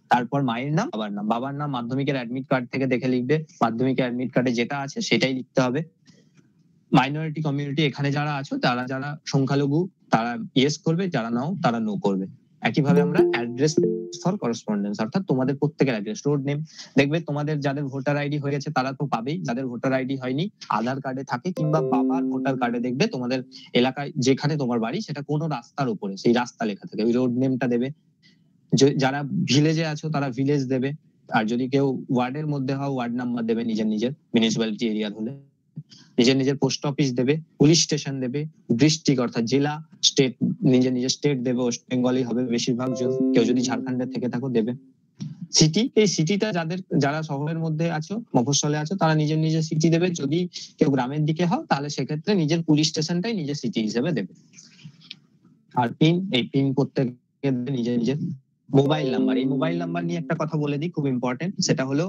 তারপর মায়ের নাম, বাবার নাম। বাবার নাম মাধ্যমিকের অ্যাডমিট কার্ড থেকে দেখে লিখবে, মাধ্যমিকের অ্যাডমিট কার্ডে যেটা আছে সেটাই লিখতে হবে। মাইনরিটি কমিউনিটি এখানে যারা আছো, তারা যারা সংখ্যালঘু তারা ইয়েস করবে, যারা নাও তারা নো করবে। একইভাবে আমরা অ্যাড্রেস ফর করসপন্ডেন্স, অর্থাৎ তোমাদের প্রত্যেকের অ্যাড্রেস, রোড নেম দেখবে। তোমাদের যাদের ভোটার আইডি হয়ে গেছে তারা তো পাবেই, যাদের ভোটার আইডি হয়নি আধার কার্ডে থাকে কিংবা বাবার ভোটার কার্ডে দেখবে তোমাদের এলাকায় যেখানে তোমার বাড়ি সেটা কোনো রাস্তার উপরে সেই রাস্তা লেখা থাকে, ওই রোড নেমটা দেবে। যারা ভিলেজে আছো তারা ভিলেজ দেবে, আর যদি কেউ ওয়ার্ডের মধ্যে হও ওয়ার্ড নাম্বার দেবে নিজের নিজের, মিউনিসিপ্যালিটি এরিয়ার হলে নিজের নিজের পোস্ট অফিস দেবে, পুলিশ স্টেশন দেবে, ডিস্ট্রিক্ট অর্থাৎ জেলা, স্টেট নিজের নিজের স্টেট দেবে, ওয়েস্ট বেঙ্গলই হবে বেশিরভাগ, কেউ যদি ঝাড়খণ্ডের থেকে থাকো দেবে। সিটি, এই সিটিটা যাদের যারা শহরের মধ্যে আছো মফস্বলে আছো তারা নিজের নিজের সিটি দেবে, যদি কেউ গ্রামের দিকে হও তাহলে সেক্ষেত্রে নিজের পুলিশ স্টেশনটাই নিজের সিটি হিসেবে দেবে। আর পিন, এই পিন প্রত্যেকে নিজের নিজের। মোবাইল নাম্বার, এই মোবাইল নাম্বার নিয়ে একটা কথা বলে দিই খুব ইম্পর্টেন্ট, সেটা হলো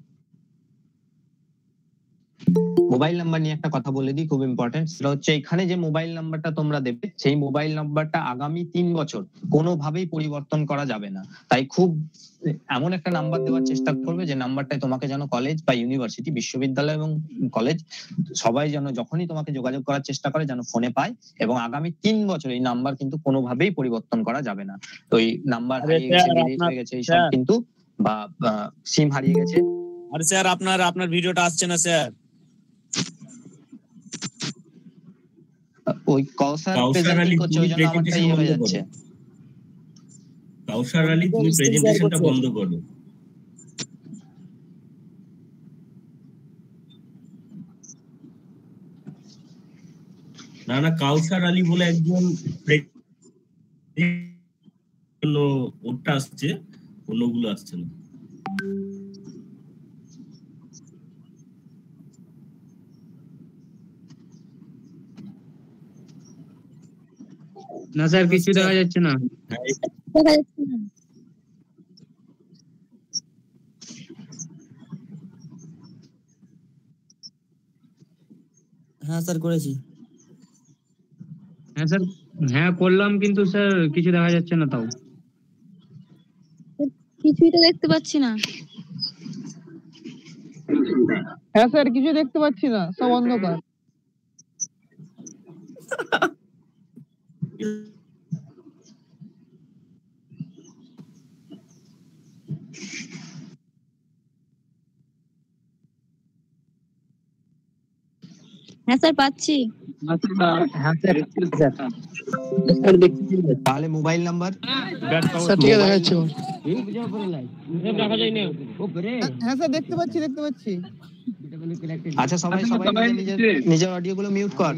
মোবাইল নাম্বার নিয়ে একটা কথা বলে দিই খুব ইম্পর্টেন্ট সেটা হচ্ছে এখানে যে মোবাইল নাম্বারটা তোমরা দেবে সেই মোবাইল নাম্বারটা আগামী তিন বছর কোনোভাবেই পরিবর্তন করা যাবে না। তাই খুব এমন একটা নাম্বার দেওয়ার চেষ্টা করবে যে নাম্বারটায় তোমাকে যেন কলেজ বা ইউনিভার্সিটি, বিশ্ববিদ্যালয় এবং কলেজ সবাই যেন যখনই তোমাকে যোগাযোগ করার চেষ্টা করে যেন ফোনে পায়, এবং আগামী তিন বছর এই নাম্বার কিন্তু কোনোভাবেই পরিবর্তন করা যাবে না। তো এই নাম্বার হারিয়ে গেছে, ডিলিট হয়ে গেছে এইসব কিন্তু, বা সিম হারিয়ে গেছে। আরে স্যার আপনার আপনার ভিডিওটা আসছে না স্যার। ওই কাউসার প্রেজেন্টিং করছে ওই জন্য আমারটা ইয়ে হয়ে যাচ্ছে। কাউসার আলী তুমি প্রেজেন্টেশনটা বন্ধ করো। না না কাউসার আলী বলে একজন ওটা আসছে, অন্যগুলো আসছে না। না স্যার কিছু দেখা যাচ্ছে না। দেখা যাচ্ছে না। হ্যাঁ স্যার করেছি। হ্যাঁ স্যার, হ্যাঁ করলাম কিন্তু স্যার কিছু দেখা যাচ্ছে না। তাও কিছুই তো দেখতে পাচ্ছি না। হ্যাঁ স্যার কিছু দেখতে পাচ্ছি না, সব অন্ধকার। হ্যাঁ স্যার পাচ্ছি। তাহলে মোবাইল নাম্বার ঠিক আছে দেখা যাচ্ছে। দেখা যায় না। হ্যাঁ স্যার দেখতে পাচ্ছি দেখতে পাচ্ছি। আচ্ছা সবাই সবাই নিজের নিজের অডিও গুলো মিউট কর।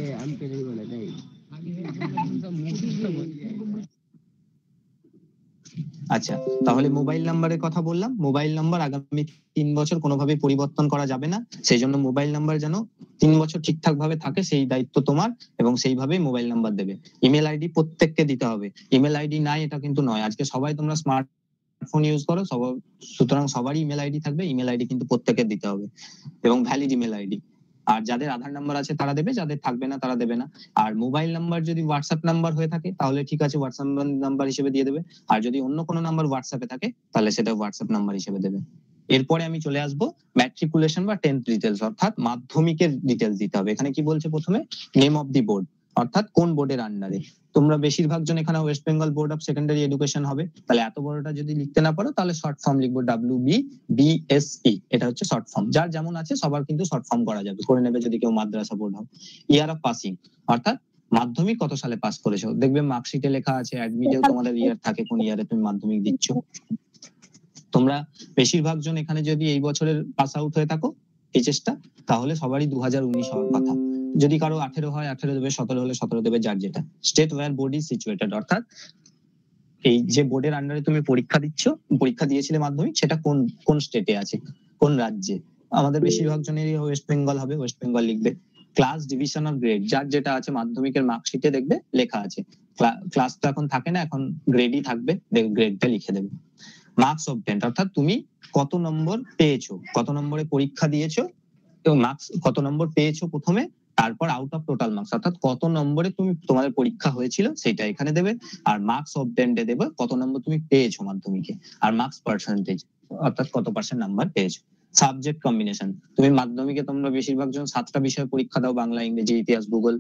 আচ্ছা তাহলে মোবাইল নাম্বারের কথা বললাম। মোবাইল নাম্বার আগামী তিন বছর কোনোভাবেই পরিবর্তন করা যাবে না, সেই জন্য মোবাইল নাম্বার যেন তিন বছর ঠিকঠাক ভাবে থাকে সেই দায়িত্ব তোমার, এবং সেইভাবেই মোবাইল নাম্বার দেবে। ইমেল আইডি প্রত্যেককে দিতে হবে। ইমেল আইডি নাই এটা কিন্তু নয়, আজকে সবাই তোমরা স্মার্টফোন ইউজ করো, সবার সুতরাং সবারই ইমেল আইডি থাকবে। ইমেল আইডি কিন্তু প্রত্যেকের দিতে হবে, এবং ভ্যালিড ইমেল আইডি। আর যাদের আধার নাম্বার আছে তারা দেবে, যাদের থাকবে না তারা দেবে না। আর মোবাইল নাম্বার যদি হোয়াটসঅ্যাপ নাম্বার হয়ে থাকে তাহলে ঠিক আছে, হোয়াটসঅ্যাপ নাম্বার হিসেবে দিয়ে দেবে। আর যদি অন্য কোনো নাম্বার হোয়াটসঅ্যাপে থাকে তাহলে সেটা হোয়াটসঅ্যাপ নাম্বার হিসেবে দেবে। এরপরে আমি চলে আসবো ম্যাট্রিকুলেশন বা টেন্থ ডিটেলস, অর্থাৎ মাধ্যমিকের ডিটেলস দিতে হবে। এখানে কি বলছে প্রথমে, নেম অফ দি বোর্ড, অর্থাৎ কোন বোর্ডের আন্ডারে। তোমরা বেশিরভাগ জন এখানে West Bengal board of secondary education হবে, তাহলে এত বড়টা যদি লিখতে না পারো তাহলে শর্ট ফর্ম লিখবো ডাব্লিউ বি বিএসই, এটা হচ্ছে শর্ট ফর্ম। যার যেমন আছে সবার কিন্তু শর্ট ফর্ম করা যাবে, করে নেবে যদি কেউ মাদ্রাসা বোর্ড হয়। ইয়ার অফ পাসিং, অর্থাৎ মাধ্যমিক কত সালে পাস করেছো, দেখবে মার্কশিটে লেখা আছে, অ্যাডমিটেও তোমাদের ইয়ার থাকে কোন ইয়ারে তুমি মাধ্যমিক দিচ্ছ। তোমরা বেশিরভাগ জন এখানে যদি এই বছরের পাস আউট হয়ে থাকো এইচএসটা, তাহলে সবারই দু হাজার উনিশ হওয়ার কথা। যদি কারো আঠেরো হয় আঠেরো দেবে, সতেরো হলে সতেরো দেবে, যার যেটা। State where board is situated, অর্থাৎ এই যে বোর্ডের আন্ডারে তুমি পরীক্ষা দিচ্ছ, পরীক্ষা দিয়েছিলে মাধ্যমিক, সেটা কোন কোন স্টেটে আছে, কোন রাজ্যে। আমাদের বেশিরভাগ জনেরই ওয়েস্ট বেঙ্গল হবে, ওয়েস্ট বেঙ্গল লিখবে। ক্লাস, ডিভিশন অফ গ্রেড, যার যেটা আছে মাধ্যমিকের মার্কশিটে দেখবে লেখা আছে। ক্লাস তো এখন থাকে না, এখন গ্রেডই থাকবে, গ্রেডটা লিখে দেবে। মার্কস অবটেন্ড, অর্থাৎ তুমি কত নম্বর পেয়েছো, কত নম্বরে পরীক্ষা দিয়েছো এবং মার্কস কত নম্বর পেয়েছো প্রথমে, তারপর আউট অফ টোটাল মার্কস অর্থাৎ কত নম্বরে তুমি তোমাদের পরীক্ষা হয়েছিল সেটা এখানে দেবে, আর মার্কস অবটেন্ডে দেবে কত নম্বর তুমি পেয়েছো মাধ্যমিকে, আর মার্কস পার্সেন্টেজ অর্থাৎ কত পার্সেন্ট নাম্বার পেয়েছো। সাবজেক্ট কম্বিনেশন, তুমি মাধ্যমিকে তোমরা বেশিরভাগ জন সাতটা বিষয়ে পরীক্ষা দাও, বাংলা, ইংরেজি, ইতিহাস, ভূগোল,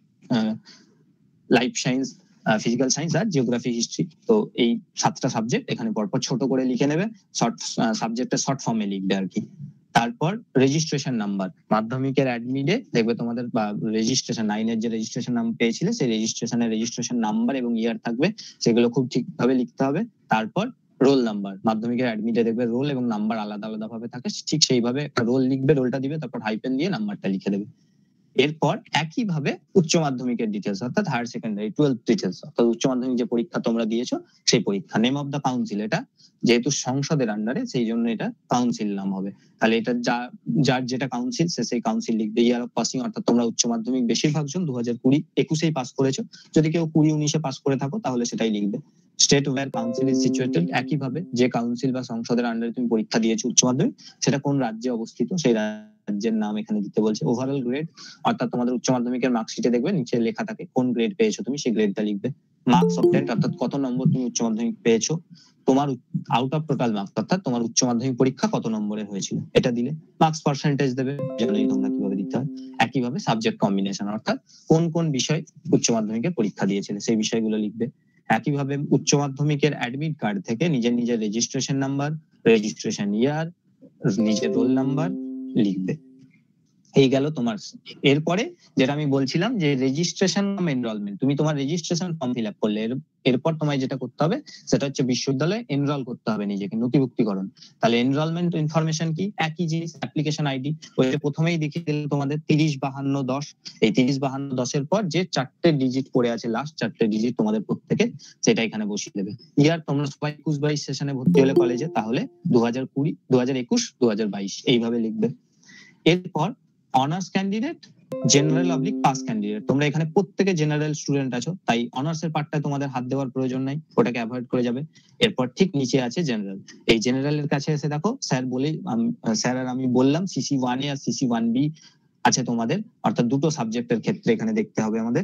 লাইফ সায়েন্স, ফিজিক্যাল সায়েন্স আর জিওগ্রাফি, হিস্ট্রি। তো এই সাতটা সাবজেক্ট এখানে পরপর ছোট করে লিখে নেবে, শর্ট সাবজেক্টের শর্ট ফর্মে লিখবে আর কি। তারপর রেজিস্ট্রেশন নাম্বার, মাধ্যমিকের অ্যাডমিটে দেখবে তোমাদের বা রেজিস্ট্রেশন নাইনের যে রেজিস্ট্রেশন নাম পেয়েছিলে সেই রেজিস্ট্রেশনের রেজিস্ট্রেশন নাম্বার এবং ইয়ার থাকবে, সেগুলো খুব ঠিকভাবে লিখতে হবে। তারপর রোল নাম্বার, মাধ্যমিকের অ্যাডমিটে দেখবে রোল এবং নাম্বার আলাদা আলাদা ভাবে থাকে, ঠিক সেইভাবে একটা রোল লিখবে, রোলটা দিবে, তারপর হাইপেন দিয়ে নাম্বারটা লিখে দেবে। এরপর একইভাবে উচ্চ মাধ্যমিকের ডিটেলস অর্থাৎ হায়ার সেকেন্ডারি টুয়েলভ ডিটেলস অর্থাৎ উচ্চ মাধ্যমিক যে পরীক্ষা তোমরা দিয়েছো সেই পরীক্ষা, নেম অফ দ্য কাউন্সিল, এটা যেহেতু সংসদের আন্ডারে সেই জন্য এটা কাউন্সিল নাম হবে। তাহলে এটা যা যার যেটা কাউন্সিল সে সেই কাউন্সিল লিখবে। ইয়ার অফ পাসিং অর্থাৎ তোমরা উচ্চ মাধ্যমিক বেশিরভাগ জন দু হাজার কুড়ি একুশেই পাস করেছো, যদি কেউ কুড়ি উনিশে পাস করে থাকো তাহলে সেটাই লিখবে। State where council is situated, একইভাবে যে কাউন্সিল বা সংসদের আন্ডারে তুমি পরীক্ষা দিয়েছো উচ্চ মাধ্যমিক সেটা কোন রাজ্যে অবস্থিত সেই রাজ্যের নাম এখানে দিতে বলছে। ওভারঅল গ্রেড অর্থাৎ তোমাদের উচ্চ মাধ্যমিকের মার্কশিটে দেখবে নিচে লেখা থাকে কোন গ্রেড পেয়েছো তুমি, সেই গ্রেডটা লিখবে। মার্কস অবটেন্ড অর্থাৎ কত নম্বর তুমি উচ্চ মাধ্যমিক পেয়েছো, তোমার আউট অফ টোটাল মার্কস অর্থাৎ তোমার উচ্চ মাধ্যমিক পরীক্ষা কত নম্বরে হয়েছিল এটা দিলে। মার্কস পার্সেন্টেজ দেবে, জানোই তোমরা কিভাবে দিতে হয়। একইভাবে সাবজেক্ট কম্বিনেশন অর্থাৎ কোন কোন বিষয় উচ্চ মাধ্যমিকের পরীক্ষা দিয়েছিলে সেই বিষয়গুলো লিখবে। একইভাবে উচ্চ মাধ্যমিকের অ্যাডমিট কার্ড থেকে নিজের নিজের রেজিস্ট্রেশন নাম্বার, রেজিস্ট্রেশন ইয়ার, নিজের রোল নাম্বার লিখবে। এই গেল তোমার। এরপরে যেটা আমি বলছিলাম যে রেজিস্ট্রেশন এনরোলমেন্ট, তুমি তোমার রেজিস্ট্রেশন ফর্ম ফিল আপ করলে এরপর তোমায় যেটা করতে হবে সেটা হচ্ছে বিশ্ববিদ্যালয়ে এনরোল করতে হবে নিজেকে, নথিভুক্তিকরণ। তাহলে এনরোলমেন্ট ইনফরমেশন কি, একই জিনিস, অ্যাপ্লিকেশন আইডি। ওই প্রথমেই দেখিয়ে দিল তোমাদের তিরিশ বাহান্ন দশ, এই তিরিশ বাহান্ন দশের পর যে চারটে ডিজিট পড়ে আছে লাস্ট চারটে ডিজিট তোমাদের প্রত্যেকে, সেটা এখানে বসিয়ে দেবে। ইয়ার তোমরা সবাই একুশ বাইশ সেশনে ভর্তি হলে কলেজে তাহলে দু হাজার কুড়ি দু হাজার একুশ দু হাজার বাইশ এইভাবে লিখবে। এরপর honours candidate, general oblique pass candidate, তোমরা এখানে প্রত্যেকে জেনারেল স্টুডেন্ট আছো তাই অনার্স এর পার্টটা তোমাদের হাত দেওয়ার প্রয়োজন নাই, ওটাকে অ্যাভয়েড করে যাবে। এরপর ঠিক নিচে আছে জেনারেল, এই জেনারেলের কাছে এসে দেখো স্যার বলে স্যার আর আমি বললাম সিসি ওয়ান এ আর সিসি ওয়ান বি আছে তোমাদের, অর্থাৎ দুটো সাবজেক্টের ক্ষেত্রে এখানে দেখতে হবে আমাদের।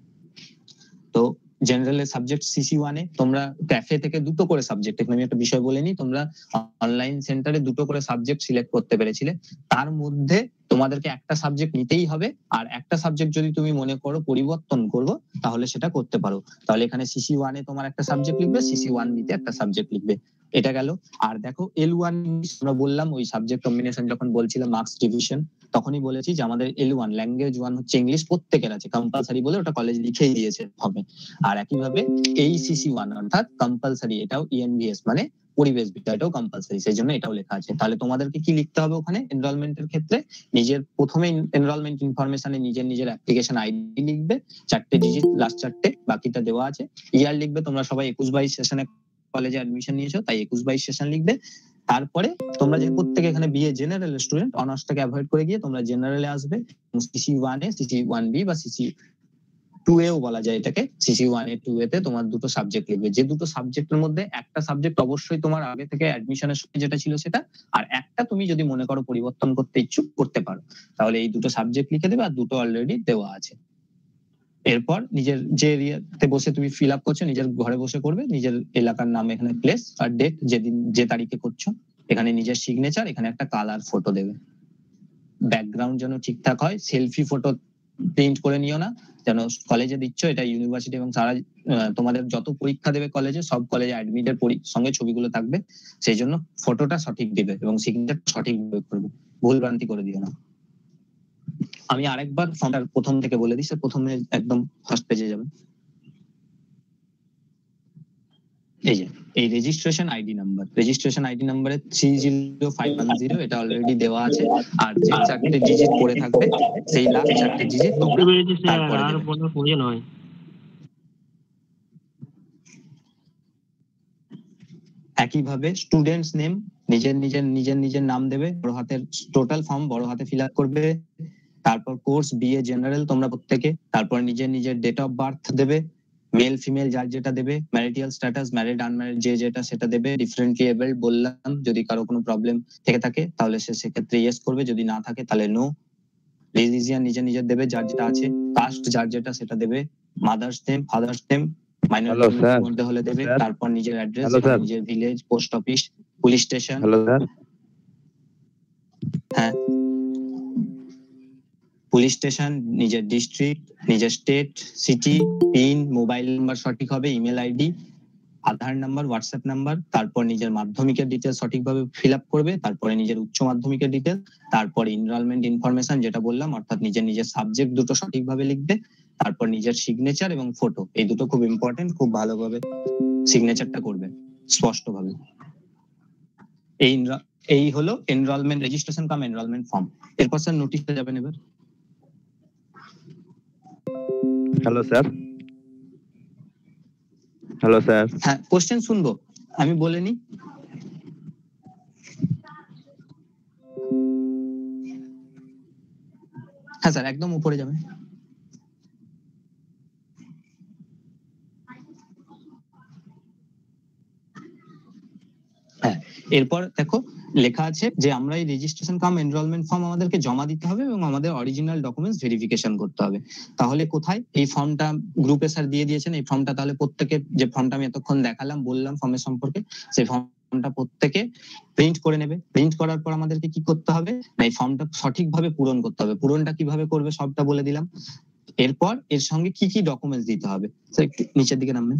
তো জেনারেলের সাবজেক্ট সিসি ওয়ান এ তোমরা ক্যাফে থেকে দুটো করে সাবজেক্ট, এখানে আমি একটা বিষয় বলে নিই, তোমরা অনলাইন সেন্টারে দুটো করে সাবজেক্ট সিলেক্ট করতে পেরেছিলে, তার মধ্যে তোমাদেরকে একটা সাবজেক্ট নিতেই হবে, আর একটা সাবজেক্ট যদি তুমি মনে করো পরিবর্তন করবো তাহলে সেটা করতে পারো। তাহলে এখানে সিসি ওয়ান এ তোমার একটা সাবজেক্ট লিখবে, সিসি ওয়ান বি তে একটা সাবজেক্ট লিখবে, এটা গেল। আর দেখো এল ওয়ান আমরা বললাম ওই সাবজেক্ট কম্বিনেশন যখন বলছিলাম মার্কস ডিভিশন তখনই বলেছি যে আমাদের এল ওয়ান ল্যাঙ্গুয়েজ ওয়ান হচ্ছে ইংলিশ, প্রত্যেকের আছে কম্পালসারি বলে ওটা কলেজ লিখেই দিয়েছে হবে। আর একইভাবে এই সিসি ওয়ান অর্থাৎ কম্পালসারি, এটাও ইএনভিএস মানে পরিবেশ বিদ্যা, এটাও কম্পালসারি, সেই জন্য এটাও লেখা আছে। তাহলে তোমাদেরকে কি লিখতে হবে ওখানে এনরোলমেন্টের ক্ষেত্রে, নিজের প্রথমে এনরোলমেন্ট ইনফরমেশনে নিজের নিজের অ্যাপ্লিকেশন আইডি লিখবে, চারটে ডিজিট লাস্ট চারটে, বাকিটা দেওয়া আছে। ইয়ার লিখবে, তোমরা সবাই একুশ বাইশ সেশনে কলেজে অ্যাডমিশন নিয়েছো তাই একুশ বাইশ সেশন লিখবে। তারপরে তোমরা যে প্রত্যেকে এখানে বিএ জেনারেল স্টুডেন্ট, অনার্সটাকে অ্যাভয়েড করে গিয়ে তোমরা জেনারেলে আসবে, CC one A CC one B বা সিসি টু এও বলা যায় এটাকে, CC one A two A তে তোমার দুটো সাবজেক্ট লিখবে, যে দুটো সাবজেক্টের মধ্যে একটা সাবজেক্ট অবশ্যই তোমার আগে থেকে অ্যাডমিশনের সময় যেটা ছিল সেটা, আর একটা তুমি যদি মনে করো পরিবর্তন করতে ইচ্ছুক করতে পারো, তাহলে এই দুটো সাবজেক্ট লিখে দেবে, আর দুটো অলরেডি দেওয়া আছে। এরপর নিজের যে এরিয়াতে বসে তুমি ফিল আপ করছো নিজের ঘরে বসে করবে, নিজের এলাকার নাম এখানে প্লেস আর ডেট, যেদিন যে তারিখে করছো এখানে নিজের সিগনেচার, এখানে একটা কালার ফটো দেবে। ব্যাকগ্রাউন্ড যেন ঠিকঠাক হয়, সেলফি ফটো প্রিন্ট করে নিও না, যেন কলেজে দিচ্ছ এটা ইউনিভার্সিটি এবং সারা তোমাদের যত পরীক্ষা দেবে কলেজে সব কলেজে অ্যাডমিটের সঙ্গে ছবিগুলো থাকবে, সেই জন্য ফটোটা সঠিক দিবে এবং সিগনেচার সঠিক করবে, ভুল ভ্রান্তি করে দিও না। আমি আরেকবার ফর্মটা প্রথম থেকে বলে দিই, প্রথমে একদম ফার্স্ট পেজে যাবে। এই যে এই registration ID number, registration ID নাম্বারে three zero five one zero এটা অলরেডি দেওয়া আছে, আর যে চারটে ডিজিট পড়ে থাকবে সেই লাস্ট চারটে ডিজিট তোমরা তারপরে দেবে। একইভাবে স্টুডেন্টস নেম নিজের নিজের নিজের নিজের নাম দেবে, বড় হাতের টোটাল ফর্ম বড় হাতে ফিল আপ করবে। তারপর কোর্স বিএ জেনারেল তোমরা প্রত্যেকে, তারপর নিজের নিজের ডেট অফ বার্থ দেবে, মেল ফিমেল যার যেটা দেবে, ম্যারিটাল স্ট্যাটাস ম্যারিড আনম্যারিড যে যেটা সেটা দেবে। ডিফারেন্টলি এবেলড বললাম, যদি কারো কোনো প্রবলেম থেকে থাকে তাহলে সে সেক্ষেত্রে ইয়েস করবে, যদি না থাকে তাহলে নো। রিলিজিয়ান নিজের নিজের দেবে, যার যেটা আছে। কাস্ট যার যেটা সেটা দেবে। মাদার্স নেম, ফাদার্স নেম, মাইনরিটির মধ্যে হলে দেবে। তারপর নিজের অ্যাড্রেস, নিজের village, post office, police station. Hello sir. হ্যাঁ, পুলিশ স্টেশন, নিজের ডিস্ট্রিক্ট, নিজের state, city, pin, mobile number সঠিক হবে, email ID, Aadhaar number, WhatsApp number, তারপর নিজের মাধ্যমিকের ডিটেলস সঠিকভাবে ফিল আপ করবে, তারপরে নিজের উচ্চ মাধ্যমিকের ডিটেলস, তারপর এনরোলমেন্ট ইনফরমেশন যেটা বললাম, অর্থাৎ নিজের নিজের সাবজেক্ট দুটো সঠিকভাবে লিখবে, তারপর নিজের সিগনেচার এবং ফটো, এই দুটো খুব ইম্পর্টেন্ট, খুব ভালোভাবে সিগনেচারটা করবে স্পষ্টভাবে। এই এই হলো enrolment registration cum enrolment form. এরপর স্যার নোটিশটা যাবেন এবার। Hello sir. Hello sir. হ্যাঁ, কোশ্চেন শুনবো, আমি বলে নি। হ্যাঁ স্যার, একদম উপরে যাবেন। হ্যাঁ, এরপর দেখো লেখা আছে যে আমরা এই রেজিস্ট্রেশন কাম এনরোলমেন্ট ফর্ম আমাদেরকে জমা দিতে হবে এবং আমাদের অরিজিনাল ডকুমেন্টস ভেরিফিকেশন করতে হবে। তাহলে কোথায় এই ফর্মটা গ্রুপে স্যার দিয়ে দিয়েছেন, এই ফর্মটা তাহলে প্রত্যেকের, যে ফর্মটা আমি এতক্ষণ দেখালাম বললাম ফর্মের সম্পর্কে, সেই ফর্মটা প্রত্যেকে প্রিন্ট করে নেবে। প্রিন্ট করার পর আমাদেরকে কি করতে হবে না, এই ফর্মটা সঠিকভাবে পূরণ করতে হবে। পূরণটা কিভাবে করবে সবটা বলে দিলাম। এরপর এর সঙ্গে কি কি ডকুমেন্টস দিতে হবে স্যার, একটু নিচের দিকে নামবেন।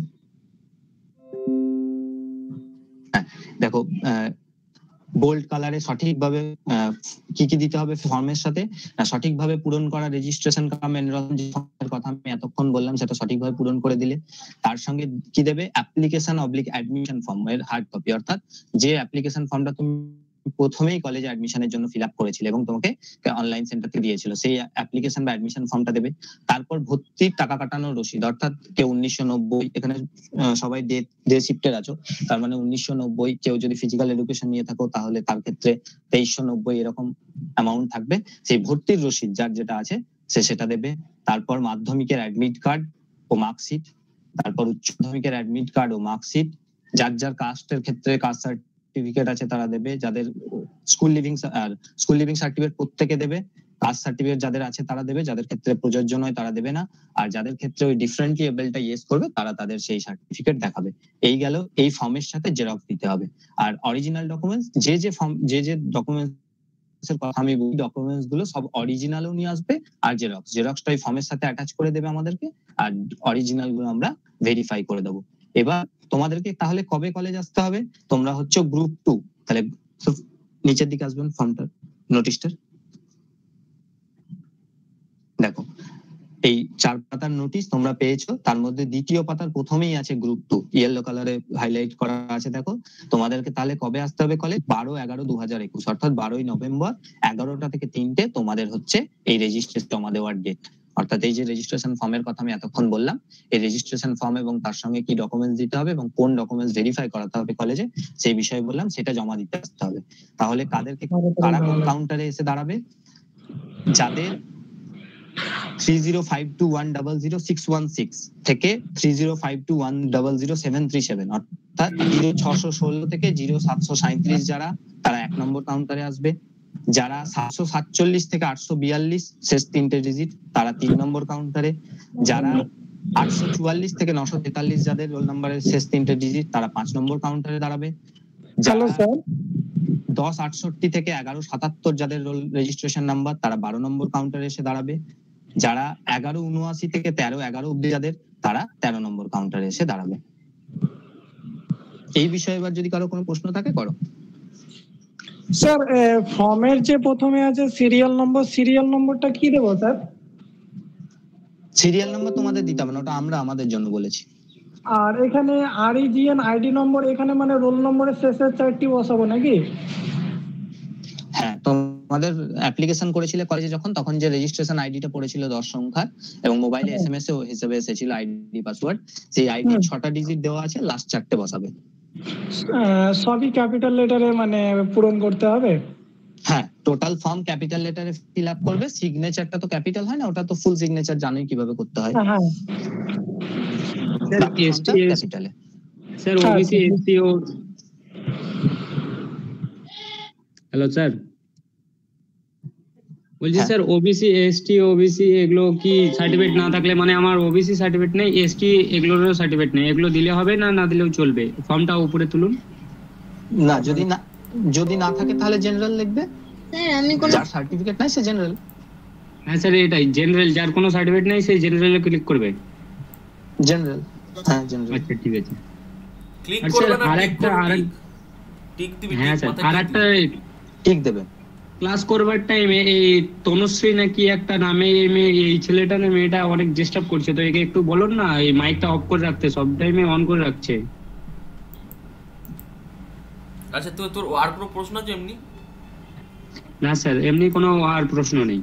হ্যাঁ দেখো, বোল্ড কালারে সঠিকভাবে কি কি দিতে হবে ফর্মের সাথে, সঠিকভাবে পূরণ করা রেজিস্ট্রেশন কাম এনরোলমেন্টের কথা আমি এতক্ষণ বললাম, সেটা সঠিকভাবে পূরণ করে দিলে। তার সঙ্গে কি দেবে, অ্যাপ্লিকেশন অবলিক অ্যাডমিশন ফর্ম এর হার্ড কপি, অর্থাৎ যে অ্যাপ্লিকেশন ফর্মটা তুমি প্রথমেই কলেজে অ্যাডমিশনের জন্য ফিল আপ করেছিলে এবং তোমাকে অনলাইন সেন্টারকে দিয়েছিল, সেই অ্যাপ্লিকেশন বা অ্যাডমিশন ফর্মটা দেবে। তারপর ভর্তির টাকা কাটানোর রসিদ, অর্থাৎ কেউ উনিশশো নব্বই, এখানে সবাই ডে ডে শিফটের আছো, তার মানে উনিশশো নব্বই, কেউ যদি ফিজিক্যাল এডুকেশন নিয়ে থাকো তাহলে তার ক্ষেত্রে তেইশশো নব্বই, এরকম অ্যামাউন্ট থাকবে। সেই ভর্তির রসিদ যার যেটা আছে সে সেটা দেবে। তারপর মাধ্যমিকের অ্যাডমিট কার্ড ও মার্কশিট, তারপর উচ্চ মাধ্যমিকের অ্যাডমিট কার্ড ও মার্কশিট, যার যার কাস্টের ক্ষেত্রে কাস্ট সার্টিফিকেট আছে তারা দেবে, যাদের স্কুল লিভিং আর স্কুল লিভিং সার্টিফিকেট প্রত্যেকে দেবে, কাস্ট সার্টিফিকেট যাদের আছে তারা দেবে, যাদের ক্ষেত্রে প্রযোজ্য নয় তারা দেবে না, আর যাদের ক্ষেত্রে ওই ডিফারেন্টলি এবেলটা ইয়েস করবে তারা তাদের সেই সার্টিফিকেট দেখাবে। এই গেল, এই ফর্মের সাথে জেরক্স দিতে হবে। আর অরিজিনাল ডকুমেন্টস, যে যে ফর্ম যে যে ডকুমেন্টস এর কথা আমি বলি, ডকুমেন্টস গুলো সব অরিজিনালও নিয়ে আসবে, আর জেরক্স জেরক্সটা এই ফর্মের সাথে অ্যাটাচ করে দেবে আমাদেরকে, আর অরিজিনাল গুলো আমরা ভেরিফাই করে দেবো। এবার তোমাদেরকে তাহলে কবে কলেজ আসতে হবে, তোমরা হচ্ছে গ্রুপ টু, তাহলে নিচের দিকে আসবেন ফর্মটা, নোটিশটার দেখো, এই চার পাতার নোটিশ তোমরা পেয়েছো, তার মধ্যে দ্বিতীয় পাতার প্রথমেই আছে গ্রুপ টু, ইয়েলো কালারে হাইলাইট করা আছে। দেখো তোমাদেরকে তাহলে কবে আসতে হবে কলেজ, বারো এগারো দু হাজার একুশ, অর্থাৎ বারোই নভেম্বর এগারোটা থেকে তিনটে তোমাদের হচ্ছে এই রেজিস্ট্রেশন জমা দেওয়ার ডেট। অর্থাৎ এই যে রেজিস্ট্রেশন ফর্মের কথা আমি এতক্ষণ বললাম, এই রেজিস্ট্রেশন ফর্ম এবং তার সঙ্গে কি ডকুমেন্টস দিতে হবে এবং কোন ডকুমেন্টস ভেরিফাই করাতে হবে কলেজে, সেই বিষয়ে বললাম, সেটা জমা দিতে আসতে হবে। তাহলে কাদেরকে, কারা কোন কাউন্টারে এসে দাঁড়াবে, যাদের three zero five two one double zero six one six থেকে three zero five two one double zero seven three seven, অর্থাৎ জিরো ছশো ষোলো থেকে জিরো সাতশো সাঁত্রিশ যারা, তারা এক নম্বর কাউন্টারে আসবে। যারা সাতশো সাতচল্লিশ থেকে আটশো বিয়াল্লিশ শেষ তিনটে ডিজিট, তারা তিন নম্বর কাউন্টারে। যারা আটশো চুয়াল্লিশ থেকে নশো তেতাল্লিশ যাদের রোল নাম্বারের শেষ তিনটে ডিজিট, তারা পাঁচ নম্বর কাউন্টারে দাঁড়াবে। দশ আটষট্টি থেকে এগারো সাতাত্তর যাদের রোল রেজিস্ট্রেশন নাম্বার, তারা বারো নম্বর কাউন্টারে এসে দাঁড়াবে। যারা এগারো উনআশি থেকে তেরো এগারো অব্দি যাদের, তারা তেরো নম্বর কাউন্টারে এসে দাঁড়াবে। এই বিষয়ে এবার যদি কারো কোনো প্রশ্ন থাকে করো। স্যার ফর্মের যে প্রথমে আছে সিরিয়াল নম্বর, সিরিয়াল নম্বরটা কি দেবো স্যার? সিরিয়াল নম্বর তোমাদের দিতে হবে না, ওটা আমরা আমাদের জন্য বলেছি। আর এখানে আরইজিএন আইডি নম্বর, এখানে মানে রোল নম্বরের শেষের চারটি বসাবো নাকি? হ্যাঁ, তোমাদের অ্যাপ্লিকেশন করেছিলে কলেজে যখন, তখন যে রেজিস্ট্রেশন আইডিটা পড়েছিল দশ সংখ্যার এবং মোবাইলে এসএমএস এ হিসেবে এসেছিল আইডি পাসওয়ার্ড, সেই আইডি ছটা ডিজিট দেওয়া আছে, লাস্ট চারটে বসাবে। সবই ক্যাপিটাল লেটারে মানে পূরণ করতে হবে? হ্যাঁ, টোটাল ফর্ম ক্যাপিটাল লেটারে ফিল আপ করবে। সিগনেচারটা তো ক্যাপিটাল হয় না, ওটা তো ফুল সিগনেচার, জানোই কিভাবে করতে হয়। হ্যাঁ স্যার এসটি ক্যাপিটালে, স্যার ওবিসি এসটি ও হ্যালো স্যার বলছি স্যার ওবিসি এসটি ওবিসি এগুলো কি সার্টিফিকেট না থাকলে মানে আমার ওবিসি সার্টিফিকেট নেই এসটি এগুলোরও সার্টিফিকেট নেই এগুলো দিলে হবে না না দিলেও চলবে ফর্মটা উপরে তুলুন না যদি না যদি না থাকে তাহলে জেনারেল লিখবে স্যার আমি কোন যার সার্টিফিকেট নাই সে জেনারেল হ্যাঁ স্যার এটাই জেনারেল যার কোনো সার্টিফিকেট নেই সেই জেনারেলে ক্লিক করবে জেনারেল হ্যাঁ জেনারেল আচ্ছা ঠিক আছে ক্লিক করবে না আরেকটা আরেক টিক দিবি হ্যাঁ স্যার আরেকটা টিক দেবে ক্লাস করবার টাইমে এই তনুশ্রী নাকি একটা নামে এই মেয়ে এই ছেলেটা না মেয়েটা অনেক ডিস্টার্ব করছে তো একে একটু বলুন না এই মাইকটা অফ করে রাখতে সব টাইমে অন করে রাখছে আচ্ছা তো তোর আর কোনো প্রশ্ন আছে এমনি না স্যার এমনি কোনো আর প্রশ্ন নেই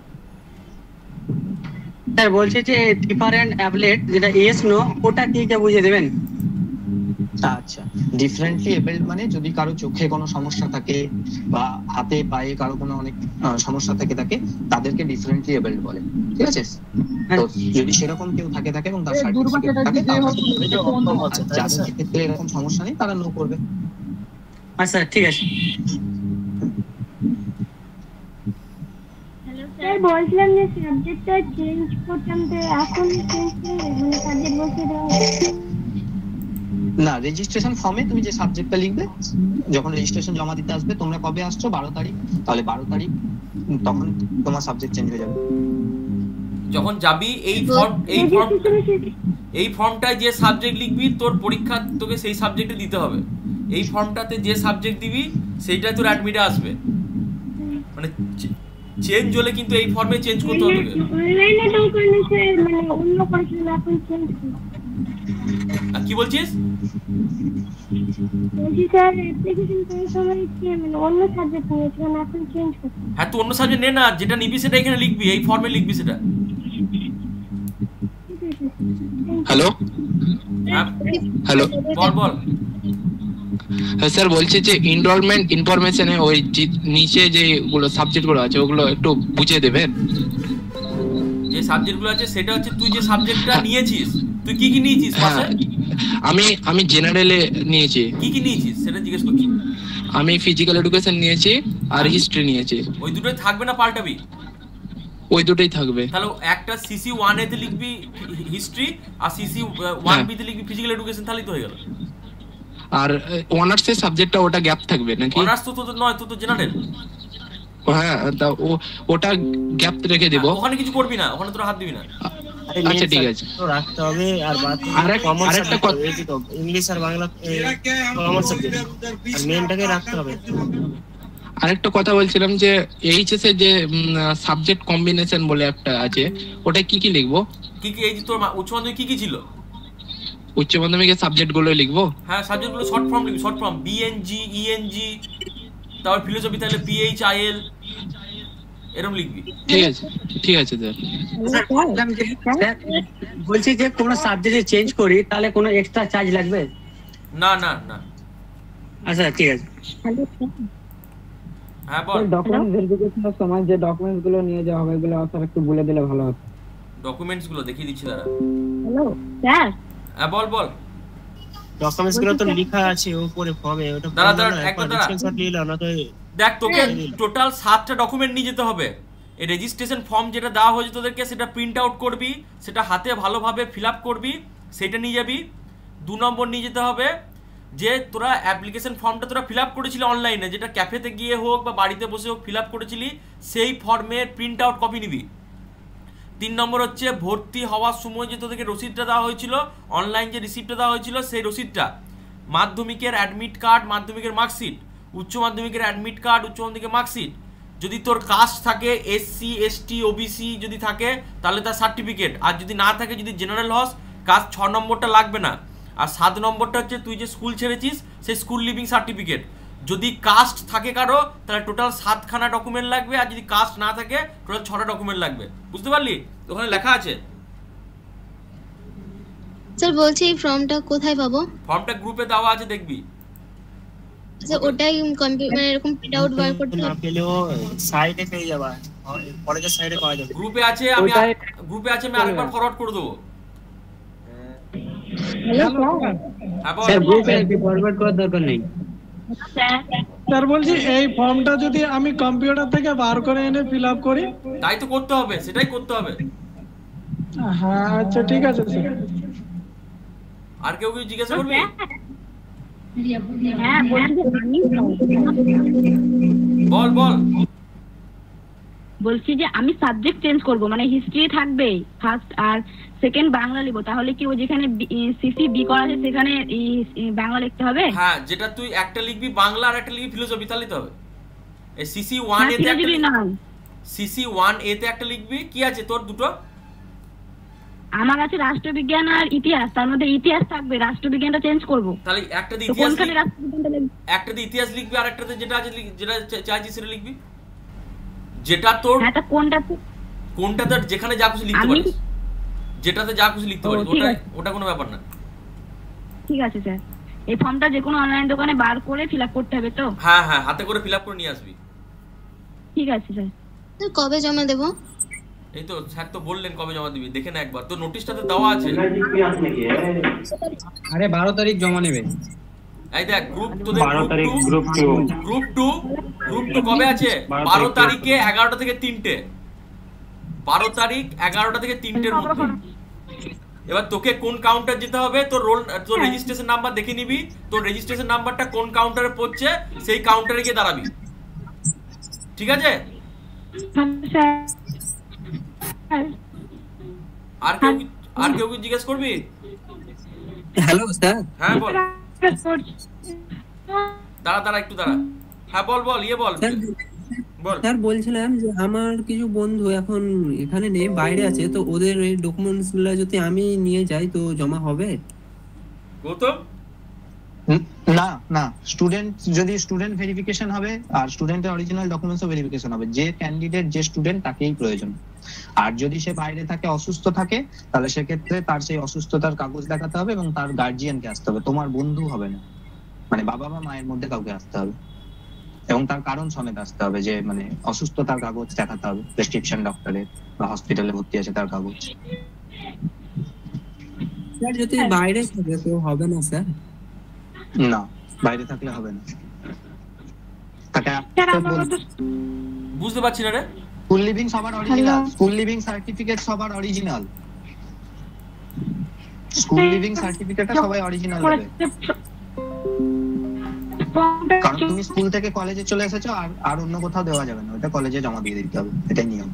স্যার বলছে যে ডিফারেন্ট অ্যাবলেট যেটা ইয়েস নো ওটা কি কে বুঝিয়ে দেবেন আচ্ছা ডিফারেন্টলি এবেলড মানে যদি কারো চোখে কোনো সমস্যা থাকে বা হাতে পায়ে কারো কোনো অনেক সমস্যা থাকে থাকে তাদেরকে ডিফারেন্টলি এবেলড বলে ঠিক আছে তো যদি সেরকম কেউ থাকে থাকে এবং তার সার্টিফিকেট থাকে যাদের ক্ষেত্রে এরকম সমস্যা নেই তারা নো করবে আচ্ছা ঠিক আছে স্যার বলছিলাম যে সাবজেক্টটা চেঞ্জ করতাম তো এখন চেঞ্জ মানে সাবজেক্ট বলতে না রেজিস্ট্রেশন ফর্মে তুমি যে সাবজেক্টটা লিখবে যখন রেজিস্ট্রেশন জমা দিতে আসবে তোমরা কবে আসছো বারো তারিখ তাহলে বারো তারিখ তখন তোমার সাবজেক্ট চেঞ্জ হয়ে যাবে যখন যাবি এই ফর্ম এই ফর্ম এই ফর্মটায় যে সাবজেক্ট লিখবি তোর পরীক্ষা তোকে সেই সাবজেক্টে দিতে হবে এই ফর্মটাতে যে সাবজেক্ট দিবি সেইটাই তোর অ্যাডমিটে আসবে মানে চেঞ্জ হলে কিন্তু এই ফর্মে চেঞ্জ করতে হবে অনলাইনে তো করলে স্যার মানে অন্য কোর্সে এখন চেঞ্জ কি বলছিস বলছি স্যার অ্যাপ্লিকেশন করার সময় কি মানে অন্য সাবজেক্ট নিয়েছিলাম এখন চেঞ্জ করতে হ্যাঁ তুই অন্য সাবজেক্ট নে না যেটা নিবি সেটা এখানে লিখবি এই ফর্মে লিখবি সেটা হ্যালো হ্যালো বল বল হ্যাঁ স্যার বলছি যে এনরোলমেন্ট ইনফরমেশনে ওই নিচে যেগুলো সাবজেক্টগুলো আছে ওগুলো একটু বুঝিয়ে দেবেন যে সাবজেক্টগুলো আছে সেটা হচ্ছে তুই যে সাবজেক্টটা নিয়েছিস তুই কি কি নিয়েছিস পাশে আমি আমি জেনারেলে নিয়েছি কি কি নিয়েছিস সেটা জিজ্ঞেস করছি আমি ফিজিক্যাল এডুকেশন নিয়েছি আর হিস্ট্রি নিয়েছি ওই দুটোই থাকবে না পাল্টাবি ওই দুটোই থাকবে তাহলে একটা সিসি ওয়ান এ তে লিখবি হিস্ট্রি আর সিসি ওয়ান বি তে লিখবি ফিজিক্যাল এডুকেশন তাহলেই তো হয়ে গেল আর অনার্স এর সাবজেক্টটা ওটা গ্যাপ থাকবে নাকি অনার্স তো তো নয় তো তো জেনারেল হ্যাঁ তা ওটা গ্যাপ রেখে দেব ওখানে কিছু করবি না ওখানে তোর হাত দিবি না আচ্ছা ঠিক আছে তো রাখতে হবে আর বাকি কমন আরেকটা কথা ইংলিশ আর বাংলা কমন সাবজেক্ট আর মেইনটাকে রাখতে হবে আরেকটা কথা বলছিলাম যে এইচএস এর যে সাবজেক্ট কম্বিনেশন বলে একটা আছে ওটা কি কি লিখবো কি কি এই যে তোর উচ্চ মাধ্যমিক কি কি ছিল উচ্চ মাধ্যমিকের সাবজেক্ট গুলো লিখবো হ্যাঁ সাবজেক্ট গুলো শর্ট ফর্ম লিখবি শর্ট ফর্ম বিএনজি ইএনজি তারপর ফিলোসফি তাহলে পিএইচআইএল এরকম লিখবি ঠিক আছে ঠিক আছে স্যার বলছি যে কোনো সাবজেক্টে চেঞ্জ করি তাহলে কোনো এক্সট্রা চার্জ লাগবে না না না আচ্ছা ঠিক আছে হ্যাঁ বল ডকুমেন্ট ভেরিফিকেশনের সময় যে ডকুমেন্টস গুলো নিয়ে যাওয়া হবে এগুলো স্যার একটু বলে দিলে ভালো হতো ডকুমেন্টস গুলো দেখিয়ে দিচ্ছি দাঁড়া হ্যালো স্যার হ্যাঁ বল বল ডকুমেন্টস গুলো তো লেখা আছে উপরে ফর্মে ওটা দাঁড়া দাঁড়া একটা দাঁড়া স্ক্রিনশট নিয়ে নাও না তো দেখ তোকে টোটাল সাতটা ডকুমেন্ট নিয়ে যেতে হবে এই রেজিস্ট্রেশন ফর্ম যেটা দেওয়া হয়েছে তোদেরকে সেটা প্রিন্ট আউট করবি সেটা হাতে ভালোভাবে ফিল আপ করবি সেটা নিয়ে যাবি দু নম্বর নিয়ে যেতে হবে যে তোরা অ্যাপ্লিকেশন ফর্মটা তোরা ফিল আপ করেছিলি অনলাইনে যেটা ক্যাফেতে গিয়ে হোক বা বাড়িতে বসে হোক ফিল আপ করেছিলি সেই ফর্মের প্রিন্ট আউট কপি নিবি তিন নম্বর হচ্ছে ভর্তি হওয়ার সময় যে তোদেরকে রসিদটা দেওয়া হয়েছিল অনলাইন যে রিসিপ্টটা দেওয়া হয়েছিল সেই রসিদটা মাধ্যমিকের অ্যাডমিট কার্ড মাধ্যমিকের মার্কশিট উচ্চ মাধ্যমিকের অ্যাডমিট কার্ড উচ্চ মাধ্যমিকের মার্কশিট যদি তোর কাস্ট থাকে এসসি এসটি ওবিসি যদি থাকে তাহলে তার সার্টিফিকেট আর যদি না থাকে যদি জেনারেল হস কাস্ট ছ নম্বরটা লাগবে না আর সাত নম্বরটা হচ্ছে তুই যে স্কুল ছেড়েছিস সেই স্কুল লিভিং সার্টিফিকেট যদি কাস্ট থাকে কারো তাহলে টোটাল সাতখানা ডকুমেন্ট লাগবে আর যদি কাস্ট না থাকে টোটাল ছটা ডকুমেন্ট লাগবে বুঝতে পারলি ওখানে লেখা আছে স্যার বলছি এই ফর্মটা কোথায় পাবো ফর্মটা গ্রুপে দেওয়া আছে দেখবি আচ্ছা ওটাই কম্পিউটার এরকম প্রিন্ট আউট বার করতে না পেলেও সাইডে পেয়ে যাবা কলেজের সাইডে পাওয়া যাবে গ্রুপে আছে আমি গ্রুপে আছে আমি আরেকবার ফরওয়ার্ড করে দেব হ্যালো স্যার গ্রুপে ফরওয়ার্ড করার দরকার নেই স্যার স্যার বলছি এই ফর্মটা যদি আমি কম্পিউটার থেকে বার করে এনে ফিল আপ করি? তাই তো করতে হবে, সেটাই করতে হবে। হ্যাঁ আচ্ছা ঠিক আছে স্যার। আর কেউ কিছু জিজ্ঞাসা করবি? হ্যাঁ বল বল। বলছি যে আমি সাবজেক্ট চেঞ্জ করব, মানে হিস্ট্রি থাকবে ফার্স্ট আর সেকেন্ড বাংলা লিখব, তাহলে কি ও যেখানে সিসি বি করা আছে সেখানে বাংলা লিখতে হবে? হ্যাঁ, যেটা তুই একটা লিখবি বাংলা আর একটা লিখবি ফিলোসফি, তাহলে তো হবে। এই সিসি ওয়ান এ তে একটা সিসি ওয়ান এ তে একটা লিখবি। কি আছে তোর দুটো? আমার আছে রাষ্ট্রবিজ্ঞান আর ইতিহাস, তার মধ্যে ইতিহাস থাকবে, রাষ্ট্রবিজ্ঞানটা চেঞ্জ করব। তাহলে একটা দিয়ে ইতিহাস একটা দিয়ে ইতিহাস লিখবি আর একটাতে যেটা আছে যেটা চাইছিস সেটা লিখবি। যেটা তোর হ্যাঁ তা কোনটা কোনটা তোর যেখানে যা খুশি লিখতে পারিস, যেটাতে যা খুশি লিখতে পারিস, ওটা ওটা কোনো ব্যাপার না। ঠিক আছে স্যার। এই ফর্মটা যে কোনো অনলাইন দোকানে বার করে ফিল আপ করতে হবে তো? হ্যাঁ হ্যাঁ, হাতে করে ফিল আপ করে নিয়ে আসবি। ঠিক আছে স্যার। স্যার কবে জমা দেব? এই তো স্যার তো বললেন কবে জমা দিবি, দেখে না একবার। তো নোটিশটাতে দেওয়া আছে। আরে বারো তারিখ জমা নেবে। এই দেখ গ্রুপ তোদের বারো তারিখ group two group two group two কবে আছে? বারো তারিখে এগারোটা থেকে তিনটে। বারো তারিখ এগারোটা থেকে তিনটের মধ্যে। এবার তোকে কোন কাউন্টার যেতে হবে, তোর রোল তোর রেজিস্ট্রেশন নাম্বার দেখে নিবি, তোর রেজিস্ট্রেশন নাম্বারটা কোন কাউন্টারে পড়ছে সেই কাউন্টারে গিয়ে দাঁড়াবি। ঠিক আছে? আর কেউ আর কেউ কি জিজ্ঞেস করবি? Hello sir. হ্যাঁ বল। দাঁড়া দাঁড়া একটু দাঁড়া। হ্যাঁ বল বল ইয়ে বল বল। স্যার বলছিলাম যে আমার কিছু বন্ধু এখন এখানে নেই, বাইরে আছে, তো ওদের এই ডকুমেন্টস গুলো যদি আমি নিয়ে যাই তো জমা হবে? গৌতম না না, স্টুডেন্ট যদি স্টুডেন্ট ভেরিফিকেশন হবে আর স্টুডেন্টের অরিজিনাল ডকুমেন্টসও ভেরিফিকেশন হবে। যে ক্যান্ডিডেট যে স্টুডেন্ট তাকেই প্রয়োজন। আর যদি সে বাইরে থাকে অসুস্থ থাকে তাহলে সেক্ষেত্রে তার সেই অসুস্থতার কাগজ দেখাতে হবে এবং তার গার্জিয়ানকে আসতে হবে। তোমার বন্ধু হবে না, মানে বাবা বা মায়ের মধ্যে কাউকে আসতে হবে এবং তার কারণ সমেত আসতে হবে, যে মানে অসুস্থতার কাগজ দেখাতে হবে, প্রেসক্রিপশন ডক্টরের বা হসপিটালে ভর্তি আছে তার কাগজ। স্যার যদি বাইরে থাকে তো হবে না স্যার? না, বাইরে থাকলে হবে না। বুঝতে পারছি না রে। স্কুল লিভিং সবার অরিজিনাল, স্কুল লিভিং সার্টিফিকেট সবার অরিজিনাল, স্কুল লিভিং সার্টিফিকেটটা সবাই অরিজিনাল হবে। কারণ তুমি স্কুল থেকে কলেজে চলে এসেছো আর আর অন্য কোথাও দেওয়া যাবে না, ওটা কলেজে জমা দিয়ে দিতে হবে, এটাই নিয়ম।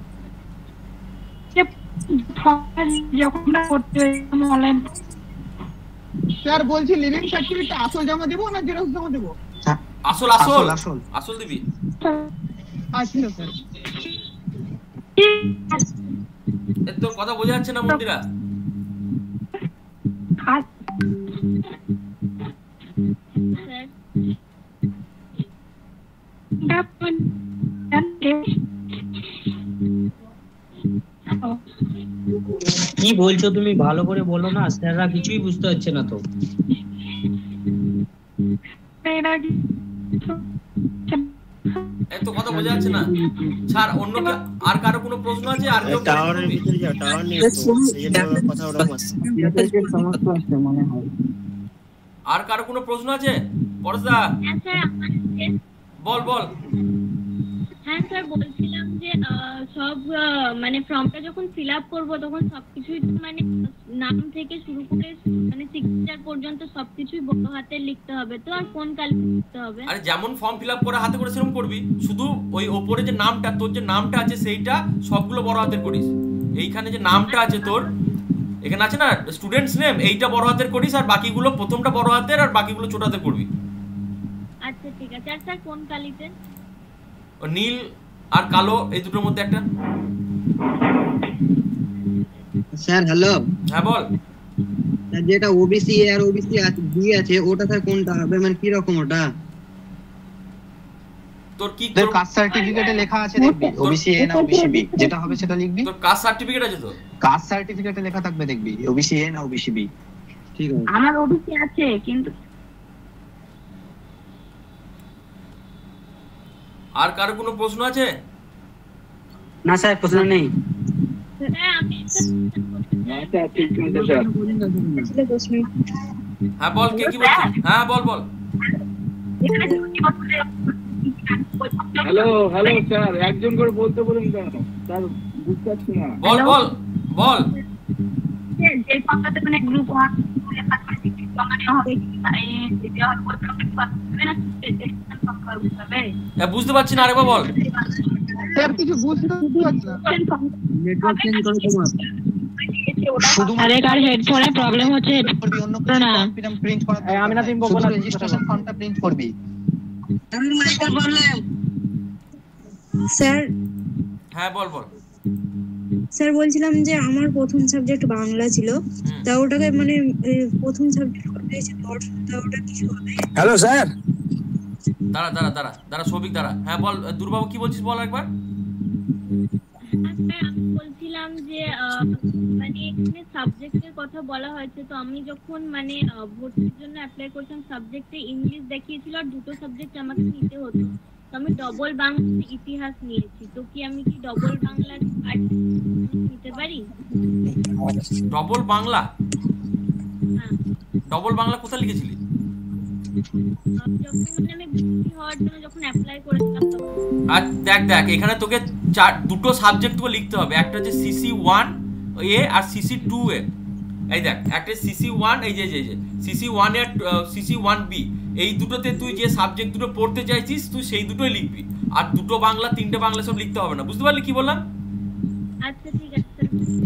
স্যার বলছি লিভিং সার্টিফিকেট আসল জমা দেব না জেরক্স জমা দেব? আসল আসল আসল আসল দিবি। আচ্ছা স্যার। এ তোর কথা বোঝা যাচ্ছে না মন্দিরা? কি বলছো তুমি ভালো করে বলো না, স্যাররা কিছুই বুঝতে পারছে না তো। এই তো কথা বোঝা যাচ্ছে না। স্যার অন্য আর কারো কোনো প্রশ্ন আছে? আর কেউ টাওয়ারের ভিতরে যাও, টাওয়ার নেই তো এইজন্য কথা ওরকম আসছে। সমস্যা আছে মনে হয়। আর কারো কোনো প্রশ্ন আছে? পরশদা বল বল। হ্যাঁ স্যার বলছিলাম যে সব মানে ফর্মটা যখন ফিল আপ করবো তখন সবকিছুই মানে নাম থেকে শুরু করে মানে সিগনেচার পর্যন্ত সবকিছুই বড় হাতে লিখতে হবে তো? আর কোন কালি লিখতে হবে? আরে যেমন ফর্ম ফিল আপ করা হাতে করে সেরকম করবি, শুধু ওই ওপরে যে নামটা তোর যে নামটা আছে সেইটা সবগুলো বড় হাতের করিস। এইখানে যে নামটা আছে তোর এখানে আছে না স্টুডেন্টস নেম, এইটা বড় হাতের করিস আর বাকিগুলো প্রথমটা বড় হাতের আর বাকিগুলো ছোট হাতের করবি। আচ্ছা ঠিক আছে। আর স্যার কোন কালিতে? নীল আর কালো এই দুটোর মধ্যে একটা। Sir hello. হ্যাঁ বল। স্যার যেটা ওবিসি আর ওবিসি আছে বি আছে ওটা স্যার কোনটা হবে, মানে কি রকম ওটা? তোর কি তোর কাস্ট সার্টিফিকেটে লেখা আছে দেখবি ওবিসি এ না ওবিসি বি, যেটা হবে সেটা লিখবি। তোর কাস্ট সার্টিফিকেট আছে তো? কাস্ট সার্টিফিকেটে লেখা থাকবে দেখবি ওবিসি এ না ওবিসি বি। ঠিক আছে। আমার ওবিসি আছে কিন্তু। আর কারো কোনো প্রশ্ন আছে? না স্যার প্রশ্ন নেই। হ্যাঁ বল কে কি বলছিস? হ্যাঁ বল বল। হ্যালো হ্যালো স্যার, একজন করে বলতে বলুন কেন স্যার? বুঝতে পারছি না। বল বল বল। যে ফর্মটাতে মানে গ্রুপ ওয়ান লেখা থাকে জমা নেওয়া হবে এই দিতে হবে হবে না এ বুঝতে পারছি না, আরেকবার বল। স্যার কিছু বুঝতে পারছি না। নেটওয়ার্ক চেঞ্জ করো তোমার। শুধু আরে কার হেডফোনে প্রবলেম হচ্ছে করবি, অন্য কিছু কনফিডেন্ট প্রিন্ট করা। আমি না তুমি বলবো না, রেজিস্ট্রেশন ফর্মটা প্রিন্ট করবি। আমি মাইকেল বললাম স্যার। হ্যাঁ বল বল। স্যার বলছিলাম যে আমার প্রথম সাবজেক্ট বাংলা ছিল, তা ওটাকে মানে প্রথম সাবজেক্ট করতে এসে তা ওটা কিছু হবে? Hello sir. দাঁড়া দাঁড়া দাঁড়া দাঁড়া সৌভিক দাঁড়া। হ্যাঁ বল দুর্বাবু, কি বলছিস বল একবার। আমি বলছিলাম যে মানে এখানে সাবজেক্টের কথা বলা হয়েছে, তো আমি যখন মানে ভর্তির জন্য অ্যাপ্লাই করছিলাম সাবজেক্টে ইংলিশ দেখিয়েছিল আর দুটো সাবজেক্ট আমাকে নিতে হতো, তো আমি ডবল বাংলা ইতিহাস নিয়েছি, তো কি আমি কি ডবল বাংলা নিতে পারি? ডবল বাংলা? ডবল বাংলা কোথায় লিখেছিলি? আর দেখ দেখ এখানে তোকে চার দুটো সাবজেক্ট তোকে লিখতে হবে, একটা হচ্ছে সিসি ওয়ান এ আর সিসি টু এ। এই দেখ একটা সিসি ওয়ান, এই যে যে CC one A CC one B, এই দুটোতে তুই যে সাবজেক্ট দুটো পড়তে চাইছিস তুই সেই দুটোই লিখবি, আর দুটো বাংলা তিনটে বাংলা সব লিখতে হবে না। বুঝতে পারলি কি বললাম? আচ্ছা ঠিক আছে।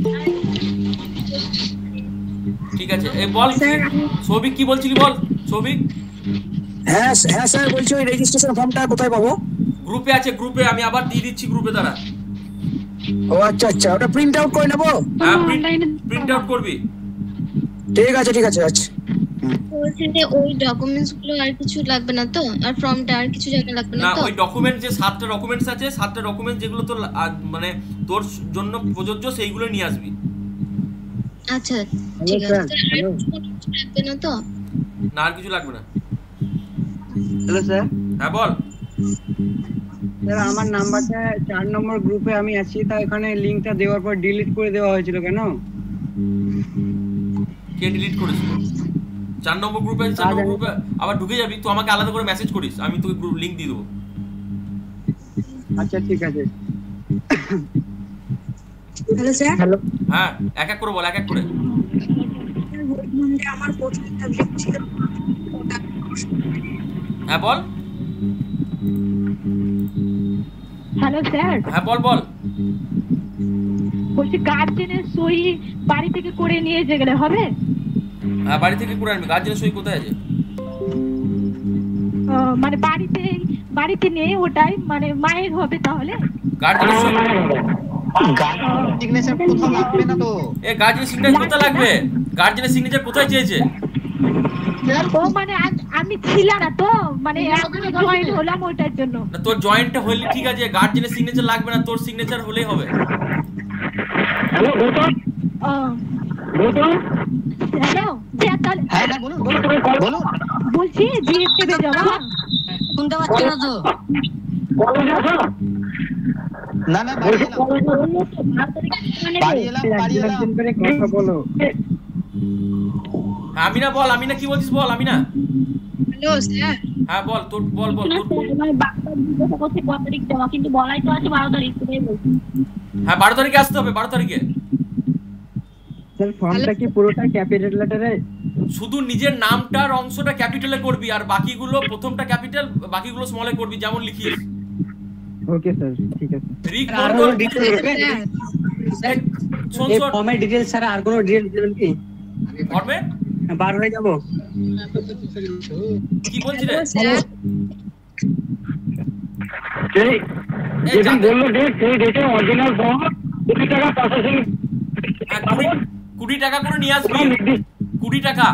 ঠিক আছে এই বল সৌভিক কি বলছিলি বল সৌভিক। হ্যাঁ হ্যাঁ স্যার বলছি ওই রেজিস্ট্রেশন ফর্মটা কোথায় পাবো? গ্রুপে আছে, গ্রুপে আমি আবার দিয়ে দিচ্ছি গ্রুপে। দাঁড়া। ও আচ্ছা আচ্ছা, ওটা প্রিন্ট আউট করে নেবো? হ্যাঁ প্রিন্ট আউট করবি। ঠিক আছে ঠিক আছে। আচ্ছা বলছি যে ওই ডকুমেন্টস গুলো আর কিছু লাগবে না তো, আর ফর্মটা আর কিছু জায়গা লাগবে না না? তো? ওই ডকুমেন্ট যে সাতটা ডকুমেন্টস আছে, সাতটা ডকুমেন্ট যেগুলো তোর মানে তোর জন্য প্রযোজ্য সেইগুলো নিয়ে আসবি। আচ্ছা ঠিক আছে। আর কিছু লাগবে না তো? না আর কিছু লাগবে না। Hello sir. হ্যাঁ বল। স্যার আমার নাম্বারটা চার নম্বর গ্রুপে আমি আছি, তা এখানে লিংকটা দেওয়ার পর ডিলিট করে দেওয়া হয়েছিল কেন? কে ডিলিট করেছিল? চার নম্বর গ্রুপে, চার নম্বর গ্রুপে আবার ঢুকে যাবি, তুই আমাকে আলাদা করে মেসেজ করিস, আমি তোকে গ্রুপ লিংক দিয়ে দেবো। আচ্ছা ঠিক আছে। Hello sir. হ্যালো। হ্যাঁ এক এক করে বল, এক এক করে। আমার প্রথম সাবজেক্ট ছিল। হ্যাঁ বল। Hello sir. হ্যাঁ বল বল। বলছি গার্জেনের সই বাড়ি থেকে করে নিয়ে যে গেলে হবে? হ্যাঁ বাড়ি থেকে করে আনবি। গার্জেনের সই কোথায় আছে? মানে বাড়িতে বাড়িতে নেই, ওটাই মানে মায়ের হবে তাহলে। গার্জেনের সই গার্জেনের সিগনেচার কোথায় লাগবে না তো? এ গার্জেনের সিগনেচার কোথায় লাগবে? গার্জেনের সিগনেচার কোথায় চেয়েছে? ও মানে আমি ছিলাম না তো, মানে এখন জয়েন হলাম ওটার জন্য। না তোর জয়েন্টটা হইলে ঠিক আছে, গার্জেনের সিগনেচার লাগবে না, তোর সিগনেচার হলেই হবে। হ্যালো গৌতম। ও গৌতম। হ্যালো যে তাহলে হ্যাঁ হ্যাঁ বলুন বলুন বলুন। বলছি জিএসটি তে জমা শুনতে পাচ্ছি না তো। না না বাড়ি এলাম বাড়ি এলাম বাড়ি এলাম করে কথা বলো। আমি না বল, আমি না কি বলছিস বল, আমি না। Hello sir. হ্যাঁ বল তোর বল বল তোর। মানে বাংলা জিজ্ঞাসা করছে কত তারিখ জমা, কিন্তু বলাই তো আছে বারো তারিখ করে বলছি। হ্যাঁ বারো তারিখে আসতে হবে, বারো তারিখে। স্যার ফর্মটা কি পুরোটা ক্যাপিটাল লেটারে? শুধু নিজের নামটার অংশটা ক্যাপিটালে করবি, আর বাকিগুলো প্রথমটা ক্যাপিটাল বাকিগুলো স্মলে করবি যেমন লিখিস। ওকে স্যার ঠিক আছে। রিক বল ডিটেইলস স্যার শোন এই শোন ফর্মের ডিটেইলস স্যার আর কোনো ডিটেইলস দেবেন কি? ফর্মে বার হয়ে যাব। কি বলছিস রে? এই যেদিন বললো ডেট সেই ডেটে অরিজিনাল ফর্ম কুড়ি টাকা প্রসেসিং কুড়ি টাকা করে নিয়ে আসবি। কুড়ি টাকা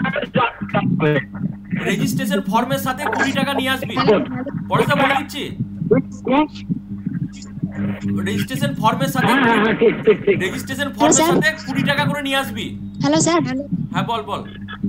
রেজিস্ট্রেশন ফর্মের সাথে কুড়ি টাকা নিয়ে আসবি। পয়সা বলে দিচ্ছি, রেজিস্ট্রেশন ফর্মের সাথে রেজিস্ট্রেশন ফর্মের সাথে কুড়ি টাকা করে নিয়ে আসবি। Hello sir. হ্যাঁ বল বল।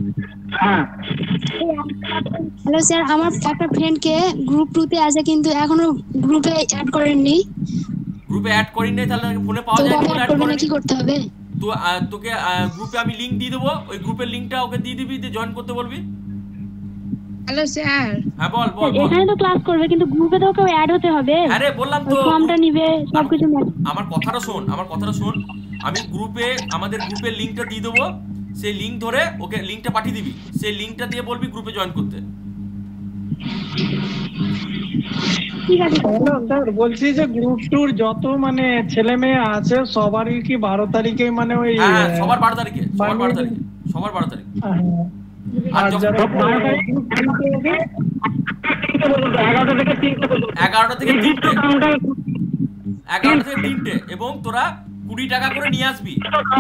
হ্যালো স্যার, আমার একটা ফ্রেন্ডকে গ্রুপ টু তে আছে কিন্তু এখনো গ্রুপে অ্যাড করেননি। গ্রুপে অ্যাড করিনি তাহলে ফোনে পাওয়া যায়? ফোনে অ্যাড করে কি করতে হবে? তো তোকে গ্রুপে আমি লিংক দিয়ে দেবো, ওই গ্রুপের লিংকটা ওকে দিয়ে দিবি, দিয়ে জয়েন করতে বলবি। Hello sir. হ্যাঁ বল বল বল। এখানে তো ক্লাস করবে কিন্তু গ্রুপে তো কেউ অ্যাড হতে হবে। আরে বললাম তো ফর্মটা নিবে সবকিছু। আমার কথাটা শোন আমার কথাটা শোন আমি গ্রুপে আমাদের গ্রুপের লিংকটা দিয়ে দেবো, সেই লিংক ধরে ওকে লিংকটা পাঠিয়ে দিবি, সেই লিংকটা দিয়ে বলবি গ্রুপে জয়েন করতে। ঠিক আছে স্যার, বলছি যে গ্রুপ টুর যত মানে ছেলে মেয়ে আছে সবারই কি বারো তারিখে মানে ওই হ্যাঁ সবার বারো তারিখে সবার বারো তারিখে সবার বারো তারিখ। আর এগারোটা থেকে তিনটে এগারোটা থেকে তিনটে এবং তোরা কুড়ি টাকা করে নিয়ে আসবি,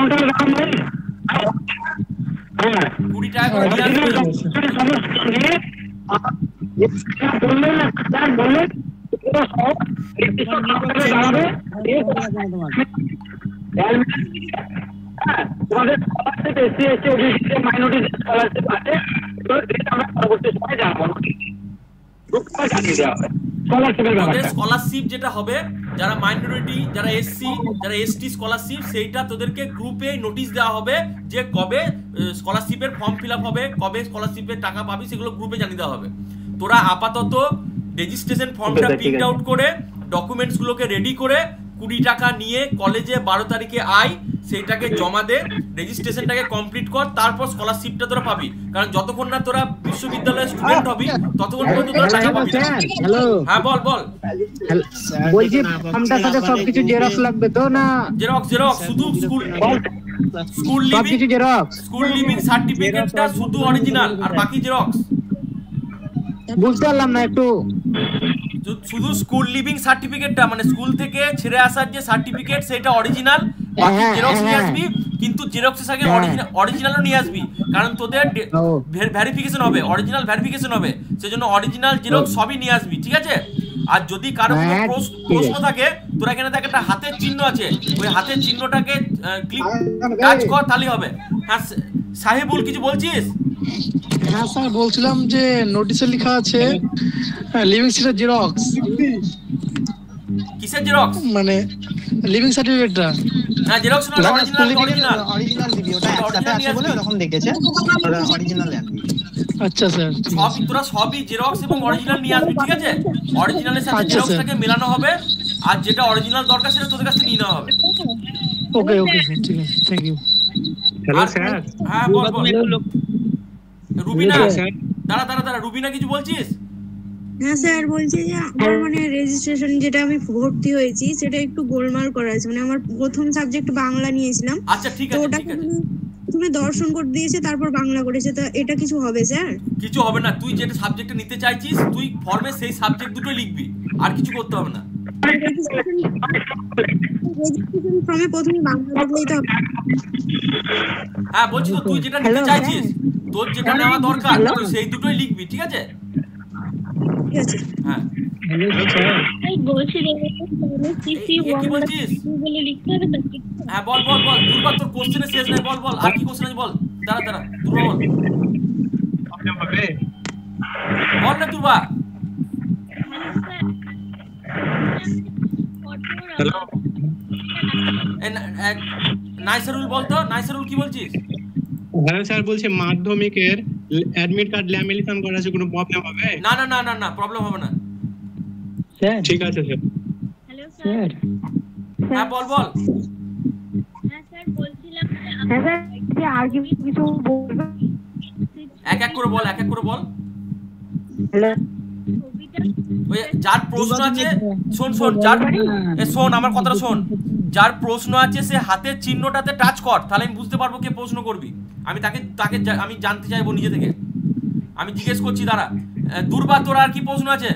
কুড়ি টাকা করে নিয়ে আসবি। তোমাদের scholarship SC ST OBC minority scholarship আছে, তো এটা আমরা পরবর্তী সময় জানাবো, গ্রুপে জানিয়ে দেওয়া হবে স্কলারশিপের ব্যাপারে। স্কলারশিপ যেটা হবে যারা মাইনরিটি যারা এসসি যারা এসটি স্কলারশিপ সেইটা তোদেরকে গ্রুপে নোটিশ দেওয়া হবে যে কবে স্কলারশিপের ফর্ম ফিল আপ হবে, কবে স্কলারশিপের টাকা পাবি সেগুলো গ্রুপে জানিয়ে দেওয়া হবে। তোরা আপাতত রেজিস্ট্রেশন ফর্মটা প্রিন্ট আউট করে ডকুমেন্টস গুলোকে রেডি করে কুড়ি টাকা নিয়ে কলেজে বারো তারিখে আয়, সেইটাকে জমা দে, রেজিস্ট্রেশনটাকে কমপ্লিট কর, তারপর স্কলারশিপটা তোরা পাবি। কারণ যতক্ষণ না তোরা বিশ্ববিদ্যালয়ের স্টুডেন্ট হবি ততক্ষণ পর্যন্ত তোরা টাকা পাবি না। হ্যালো হ্যাঁ বল বল। বলছি ফর্মটার সাথে সবকিছু জেরক্স লাগবে তো না? জেরক্স জেরক্স শুধু school school leaving xerox school leaving সার্টিফিকেটটা শুধু অরিজিনাল আর বাকি জেরক্স। বুঝতে পারলাম না একটু। শুধু স্কুল লিভিং সার্টিফিকেটটা মানে স্কুল থেকে ছেড়ে আসার যে সার্টিফিকেট সেটা অরিজিনাল, বাকি জেরক্স নিয়ে আসবি, কিন্তু জেরক্সের সঙ্গে অরিজিনাল অরিজিনালও নিয়ে আসবি কারণ তোদের ভেরিফিকেশন হবে, অরিজিনাল ভেরিফিকেশন হবে, সেজন্য অরিজিনাল জেরক্স সবই নিয়ে আসবি, ঠিক আছে? আর যদি কারো কোনো প্রশ্ন থাকে তোরা এখানে দেখ একটা হাতের চিহ্ন আছে, ওই হাতের চিহ্নটাকে ক্লিক টাচ কর তাহলেই হবে। হ্যাঁ সাহেবুল কিছু বলছিস? হ্যাঁ স্যার বলছিলাম যে নোটিশে লেখা আছে লিভিং সিটের জেরক্স। কিসের জেরক্স? মানে লিভিং সার্টিফিকেটটা। হ্যাঁ জেরক্স না অরিজিনাল অরিজিনাল অরিজিনাল দিবি, ওটা একসাথে আছে বলে এরকম দেখেছে, ওটা অরিজিনাল আনবি। আচ্ছা স্যার সব তোরা সবই জেরক্স এবং অরিজিনাল নিয়ে আসবি, ঠিক আছে? অরিজিনালের সাথে জেরক্সটাকে মেলানো হবে আর যেটা অরিজিনাল দরকার সেটা তোদের কাছে নিয়ে নেওয়া হবে। ওকে ওকে স্যার ঠিক আছে, থ্যাংক ইউ। Hello sir. হ্যাঁ বল বল। রুবিনা দাঁড়া দাঁড়া দাঁড়া রুবিনা কিছু বলছিস? হ্যাঁ স্যার বলছি যে আমার মানে রেজিস্ট্রেশন যেটা আমি ভর্তি হয়েছি সেটা একটু গোলমাল করা আছে, মানে আমার প্রথম সাবজেক্ট বাংলা নিয়েছিলাম। আচ্ছা ঠিক আছে ঠিক আছে। তুমি দর্শন করতে দিয়েছে তারপর বাংলা করেছে, তো এটা কিছু হবে স্যার? কিছু হবে না, তুই যেটা সাবজেক্টটা নিতে চাইছিস তুই ফর্মে সেই সাবজেক্ট দুটো লিখবি, আর কিছু করতে হবে না। রেজিস্ট্রেশন ফর্মে প্রথমে বাংলা লিখলেই তো হবে। হ্যাঁ বলছি তো তুই যেটা নিতে চাইছিস তোর যেটা নেওয়া দরকার তুই সেই দুটোই লিখবি, ঠিক আছে? ঠিক আছে হ্যাঁ এই বলছি রে সিসি ওয়ান বলছিস বলে লিখতে হবে তো? হ্যাঁ বল বল বল দুর্বা, তোর কোশ্চেনে শেষ নাই, বল বল আর কি কোশ্চেন আছে বল। দাঁড়া দাঁড়া দুর্বা বল বল না দুর্বা। হ্যালো নাইসারুল বল তো, নাইসারুল কি বলছিস? হ্যাঁ স্যার বলছে মাধ্যমিকের অ্যাডমিট কার্ড ল্যামিনেশন করা আছে, কোনো প্রবলেম হবে? না না না না না প্রবলেম হবে না। স্যার ঠিক আছে স্যার। Hello sir. হ্যাঁ বল বল। হ্যাঁ স্যার বলছিলাম হ্যাঁ স্যার যে আর কি কিছু বলবেন? এক এক করে বল এক এক করে বল। হ্যালো ওই যার প্রশ্ন আছে শোন শোন যার এ শোন আমার কথাটা শোন, যার প্রশ্ন আছে সে হাতের চিহ্নটাতে টাচ কর, তাহলে আমি বুঝতে পারবো কে প্রশ্ন করবি। আমি তাকে তাকে আমি জানতে চাইবো নিজে থেকে, আমি জিজ্ঞেস করছি। দাঁড়া দুর্বা তোর আর কি প্রশ্ন আছে?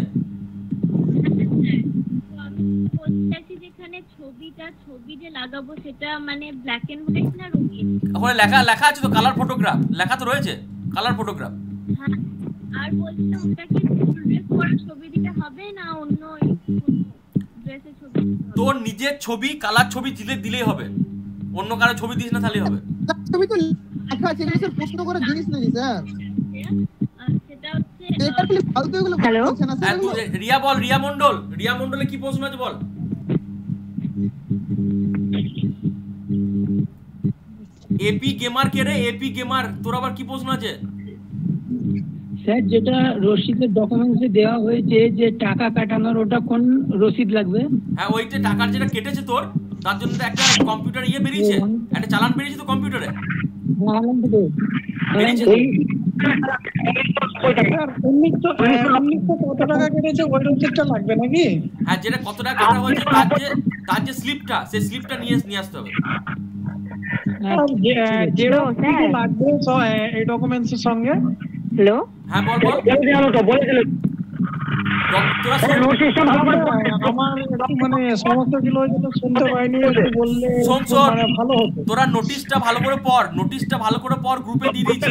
যেখানে ছবিটা ছবি যে লাগাবো সেটা মানে ব্ল্যাক এন্ড হোয়াইট না রঙিন? ওখানে লেখা লেখা আছে তো কালার ফটোগ্রাফ, লেখা তো রয়েছে কালার ফটোগ্রাফ। হ্যাঁ আর বলছিলাম ওটা কি ফুল ড্রেস পরা ছবি দিতে হবে না অন্য ড্রেসের ছবি? তোর নিজের ছবি কালার ছবি দিলে দিলেই হবে, অন্য কারো ছবি দিস না তাহলেই হবে। ছবি তো লেখা আছে, এগুলো স্যার প্রশ্ন করার জিনিস নেই স্যার। সেটা হচ্ছে এটা খালি ফালতু এগুলো বলছে না স্যার। রিয়া বল, রিয়া মণ্ডল, রিয়া মণ্ডলে কি প্রশ্ন আছে বল। এপি গেমার কে রে? এপি গেমার তোর আবার কি প্রশ্ন আছে? স্যার যেটা রসিদের ডকুমেন্টসে দেওয়া হয়েছে যে টাকা কাটানোর, ওটা কোন রসিদ লাগবে? হ্যাঁ ওইটা টাকার যেটা কেটেছে তোর, তার জন্য তো একটা কম্পিউটার ইয়ে বেরিয়েছে, একটা চালান বেরিয়েছে তো কম্পিউটারে। কত টাকা কেটেছে ওই রসিদটা লাগবে নাকি? হ্যাঁ যেটা কত টাকা কাটা হয়েছে তার যে তার যে স্লিপটা, সেই স্লিপটা নিয়ে নিয়ে আসতে হবে। লাগবে এই ডকুমেন্টসের সঙ্গে। হ্যালো হ্যাঁ বল বল। তোরা মানে সমস্ত গুলো শুনতে পাইনি, বললে শোন শোন ভালো হতো। তোরা নোটিশটা ভালো করে পড়, নোটিশটা ভালো করে পড়, গ্রুপে দিয়ে দিয়েছি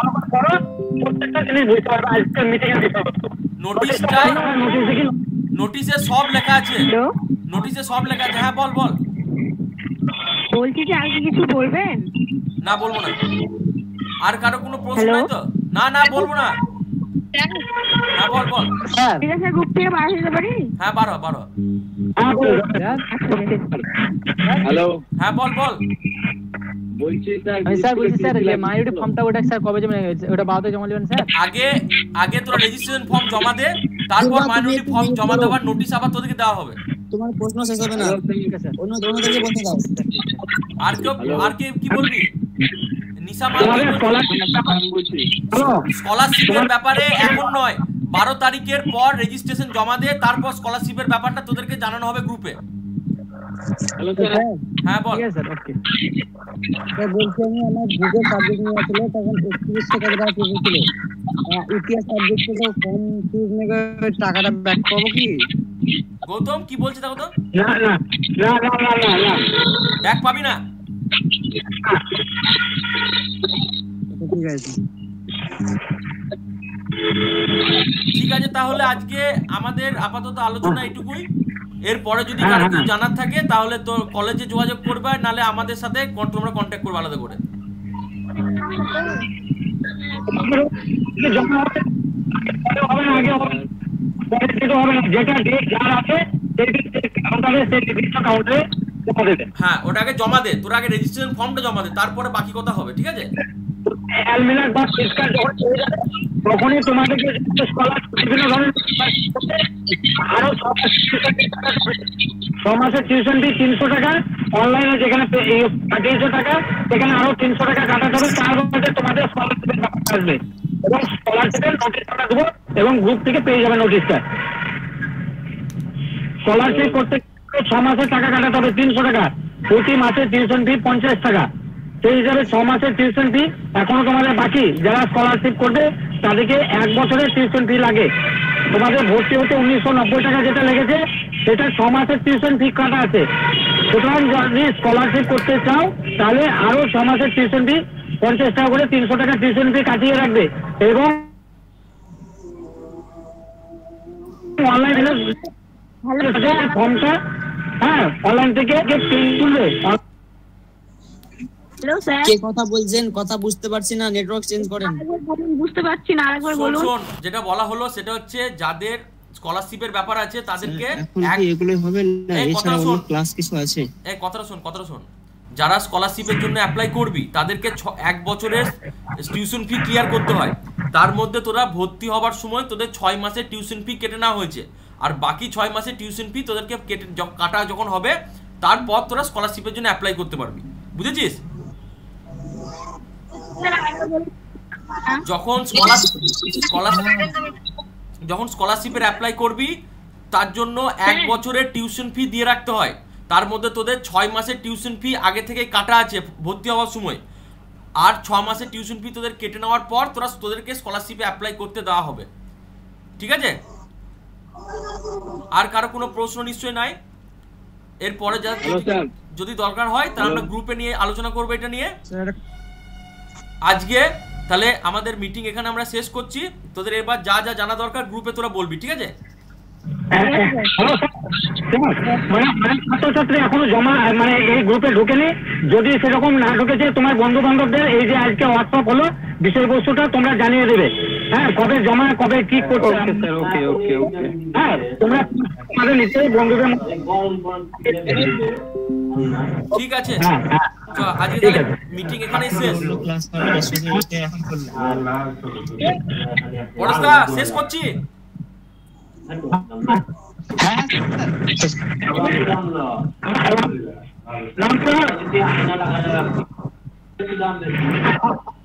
নোটিশটা। নোটিশে সব লেখা আছে, নোটিশে সব লেখা আছে। হ্যাঁ বল বল। বলছি যে আর কিছু বলবেন? না বলবো না। আর কারো কোনো প্রশ্ন নাই তো? না না বলবো না। হ্যাঁ বল বল। ঠিক আছে গ্রুপ থেকে বার হতে পারি? হ্যাঁ বারো বারো। হ্যালো হ্যাঁ বল বল। বলছি স্যার স্যার বলছি স্যার যে মাইনরিটি ফর্মটা ওটা স্যার কবে জমা ওটা বারোতে জমা দেবেন স্যার? আগে আগে তোরা রেজিস্ট্রেশন ফর্ম জমা দে, তারপর মাইনরিটি ফর্ম জমা দেওয়ার নোটিশ আবার তোদেরকে দেওয়া হবে। তোমার প্রশ্ন শেষ হবে না, অন্য অন্যদেরকে বলতে দাও। আর কেউ আর কে কি বলবি? নিশা মাল স্কলারশিপের ব্যাপারে এখন নয়, বারো তারিখের পর রেজিস্ট্রেশন জমা দে, তারপর স্কলারশিপের ব্যাপারটা তোদেরকে জানানো হবে গ্রুপে। হ্যাঁ বল। বলছি আমি আমার ভূগোল সাবজেক্ট নিয়ে ছিল, তখন একত্রিশশো টাকা ছিল। ইতিহাস সাবজেক্টে তো ফর্ম ফিজ নেবে, টাকাটা ব্যাক পাবো কি? গৌতম কি বলছিস গৌতম? না না না না না না না ব্যাক পাবি না। ঠিক আছে ঠিক আছে তাহলে আজকে আমাদের আপাতত আলোচনা এইটুকুই। এরপরে যদি কারো কিছু জানার থাকে তাহলে তো কলেজে যোগাযোগ করবে, নালে আমাদের সাথে তোমরা কন্ট্যাক্ট করবে আলাদা করে। হ্যাঁ ওটা আগে জমা দে, তোর আগে রেজিস্ট্রেশন ফর্মটা জমা দে, তারপরে বাকি কথা হবে। ঠিক আছে? তখনই তোমাদেরকে বিভিন্ন ধরনের আরো ছ মাসের টিউশন ফি তিনশো টাকা, অনলাইনে যেখানে তিনশো টাকা, সেখানে আরো তিনশো টাকা কাটাতে হবে। তার মধ্যে তোমাদের স্কলারশিপের ব্যাপার আসবে এবং স্কলারশিপের নোটিশটা দেবো এবং গ্রুপ থেকে পেয়ে যাবে নোটিশটা। স্কলারশিপ করতে ছ মাসের টাকা কাটাতে হবে তিনশো টাকা, প্রতি মাসে টিউশন ফি পঞ্চাশ টাকা। সেই হিসাবে ছ মাসের টিউশন ফি এখনো তোমাদের বাকি। যারা স্কলারশিপ করবে তাদেরকে এক বছরের টিউশন ফি লাগে। তোমাদের ভর্তি হতে উনিশশো নব্বই টাকা যেটা লেগেছে, সেটা ছ মাসের টিউশন ফি কাটা আছে। সুতরাং যদি স্কলারশিপ করতে চাও তাহলে আরো ছ মাসের টিউশন ফি পঞ্চাশ টাকা করে তিনশো টাকা টিউশন ফি কাটিয়ে রাখবে এবং অনলাইনে ফর্মটা হ্যাঁ অনলাইন থেকে তুলবে। হ্যালো স্যার, কে কথা বলছেন? কথা বুঝতে পারছি না, নেটওয়ার্ক চেঞ্জ করেন। বুঝতে পারছি না, আরেকবার বলুন। শোন যেটা বলা হলো সেটা হচ্ছে যাদের স্কলারশিপের ব্যাপার আছে তাদেরকে এগুলো হবে না, এছাড়া অন্য ক্লাস কিছু আছে। এই কথাটা শোন কথাটা শোন যারা স্কলারশিপের জন্য অ্যাপ্লাই করবি তাদেরকে এক বছরের টিউশন ফি ক্লিয়ার করতে হয়। তার মধ্যে তোরা ভর্তি হবার সময় তোদের ছয় মাসের টিউশন ফি কেটে নেওয়া হয়েছে, আর বাকি ছয় মাসের টিউশন ফি তোদেরকে কেটে কাটা যখন হবে তারপর তোরা স্কলারশিপের জন্য অ্যাপ্লাই করতে পারবি। বুঝেছিস? যখন যখন স্কলারশিপের অ্যাপ্লাই করবি তার জন্য এক বছরের টিউশন ফি দিয়ে রাখতে হয়। তার মধ্যে তোদের ছয় মাসের টিউশন ফি আগে থেকে কাটা আছে ভর্তি হওয়ার সময়, আর ছ মাসের টিউশন ফি তোদের কেটে নেওয়ার পর তোরা তোদেরকে স্কলারশিপে অ্যাপ্লাই করতে দেওয়া হবে। ঠিক আছে? আর কারো কোনো প্রশ্ন নিশ্চয় নাই? এরপরে যা যদি দরকার হয় তাহলে আমরা গ্রুপে নিয়ে আলোচনা করবো এটা নিয়ে। আজকে তাহলে আমাদের মিটিং এখানে আমরা শেষ করছি। তোদের এবার যা যা জানা দরকার গ্রুপে তোরা বলবি। ঠিক আছে? ছাত্রছাত্রী এখনো জমা মানে এই গ্রুপে ঢুকেনি, যদি সেরকম না ঢুকেছে তোমার বন্ধু বান্ধবদের এই যে আজকে হোয়াটসঅ্যাপ হলো বিষয়বস্তুটা তোমরা জানিয়ে দেবে। হ্যাঁ কবে জমা কবে কি করতে ওকে স্যার ওকে ওকে ওকে হ্যাঁ তোমরা আমাদের নিশ্চয়ই বন্ধুদের ঠিক আছে হ্যাঁ হ্যাঁ তো আজকে মিটিং এখানেই শেষ পড়াশোনা শেষ করছি হ্যাঁ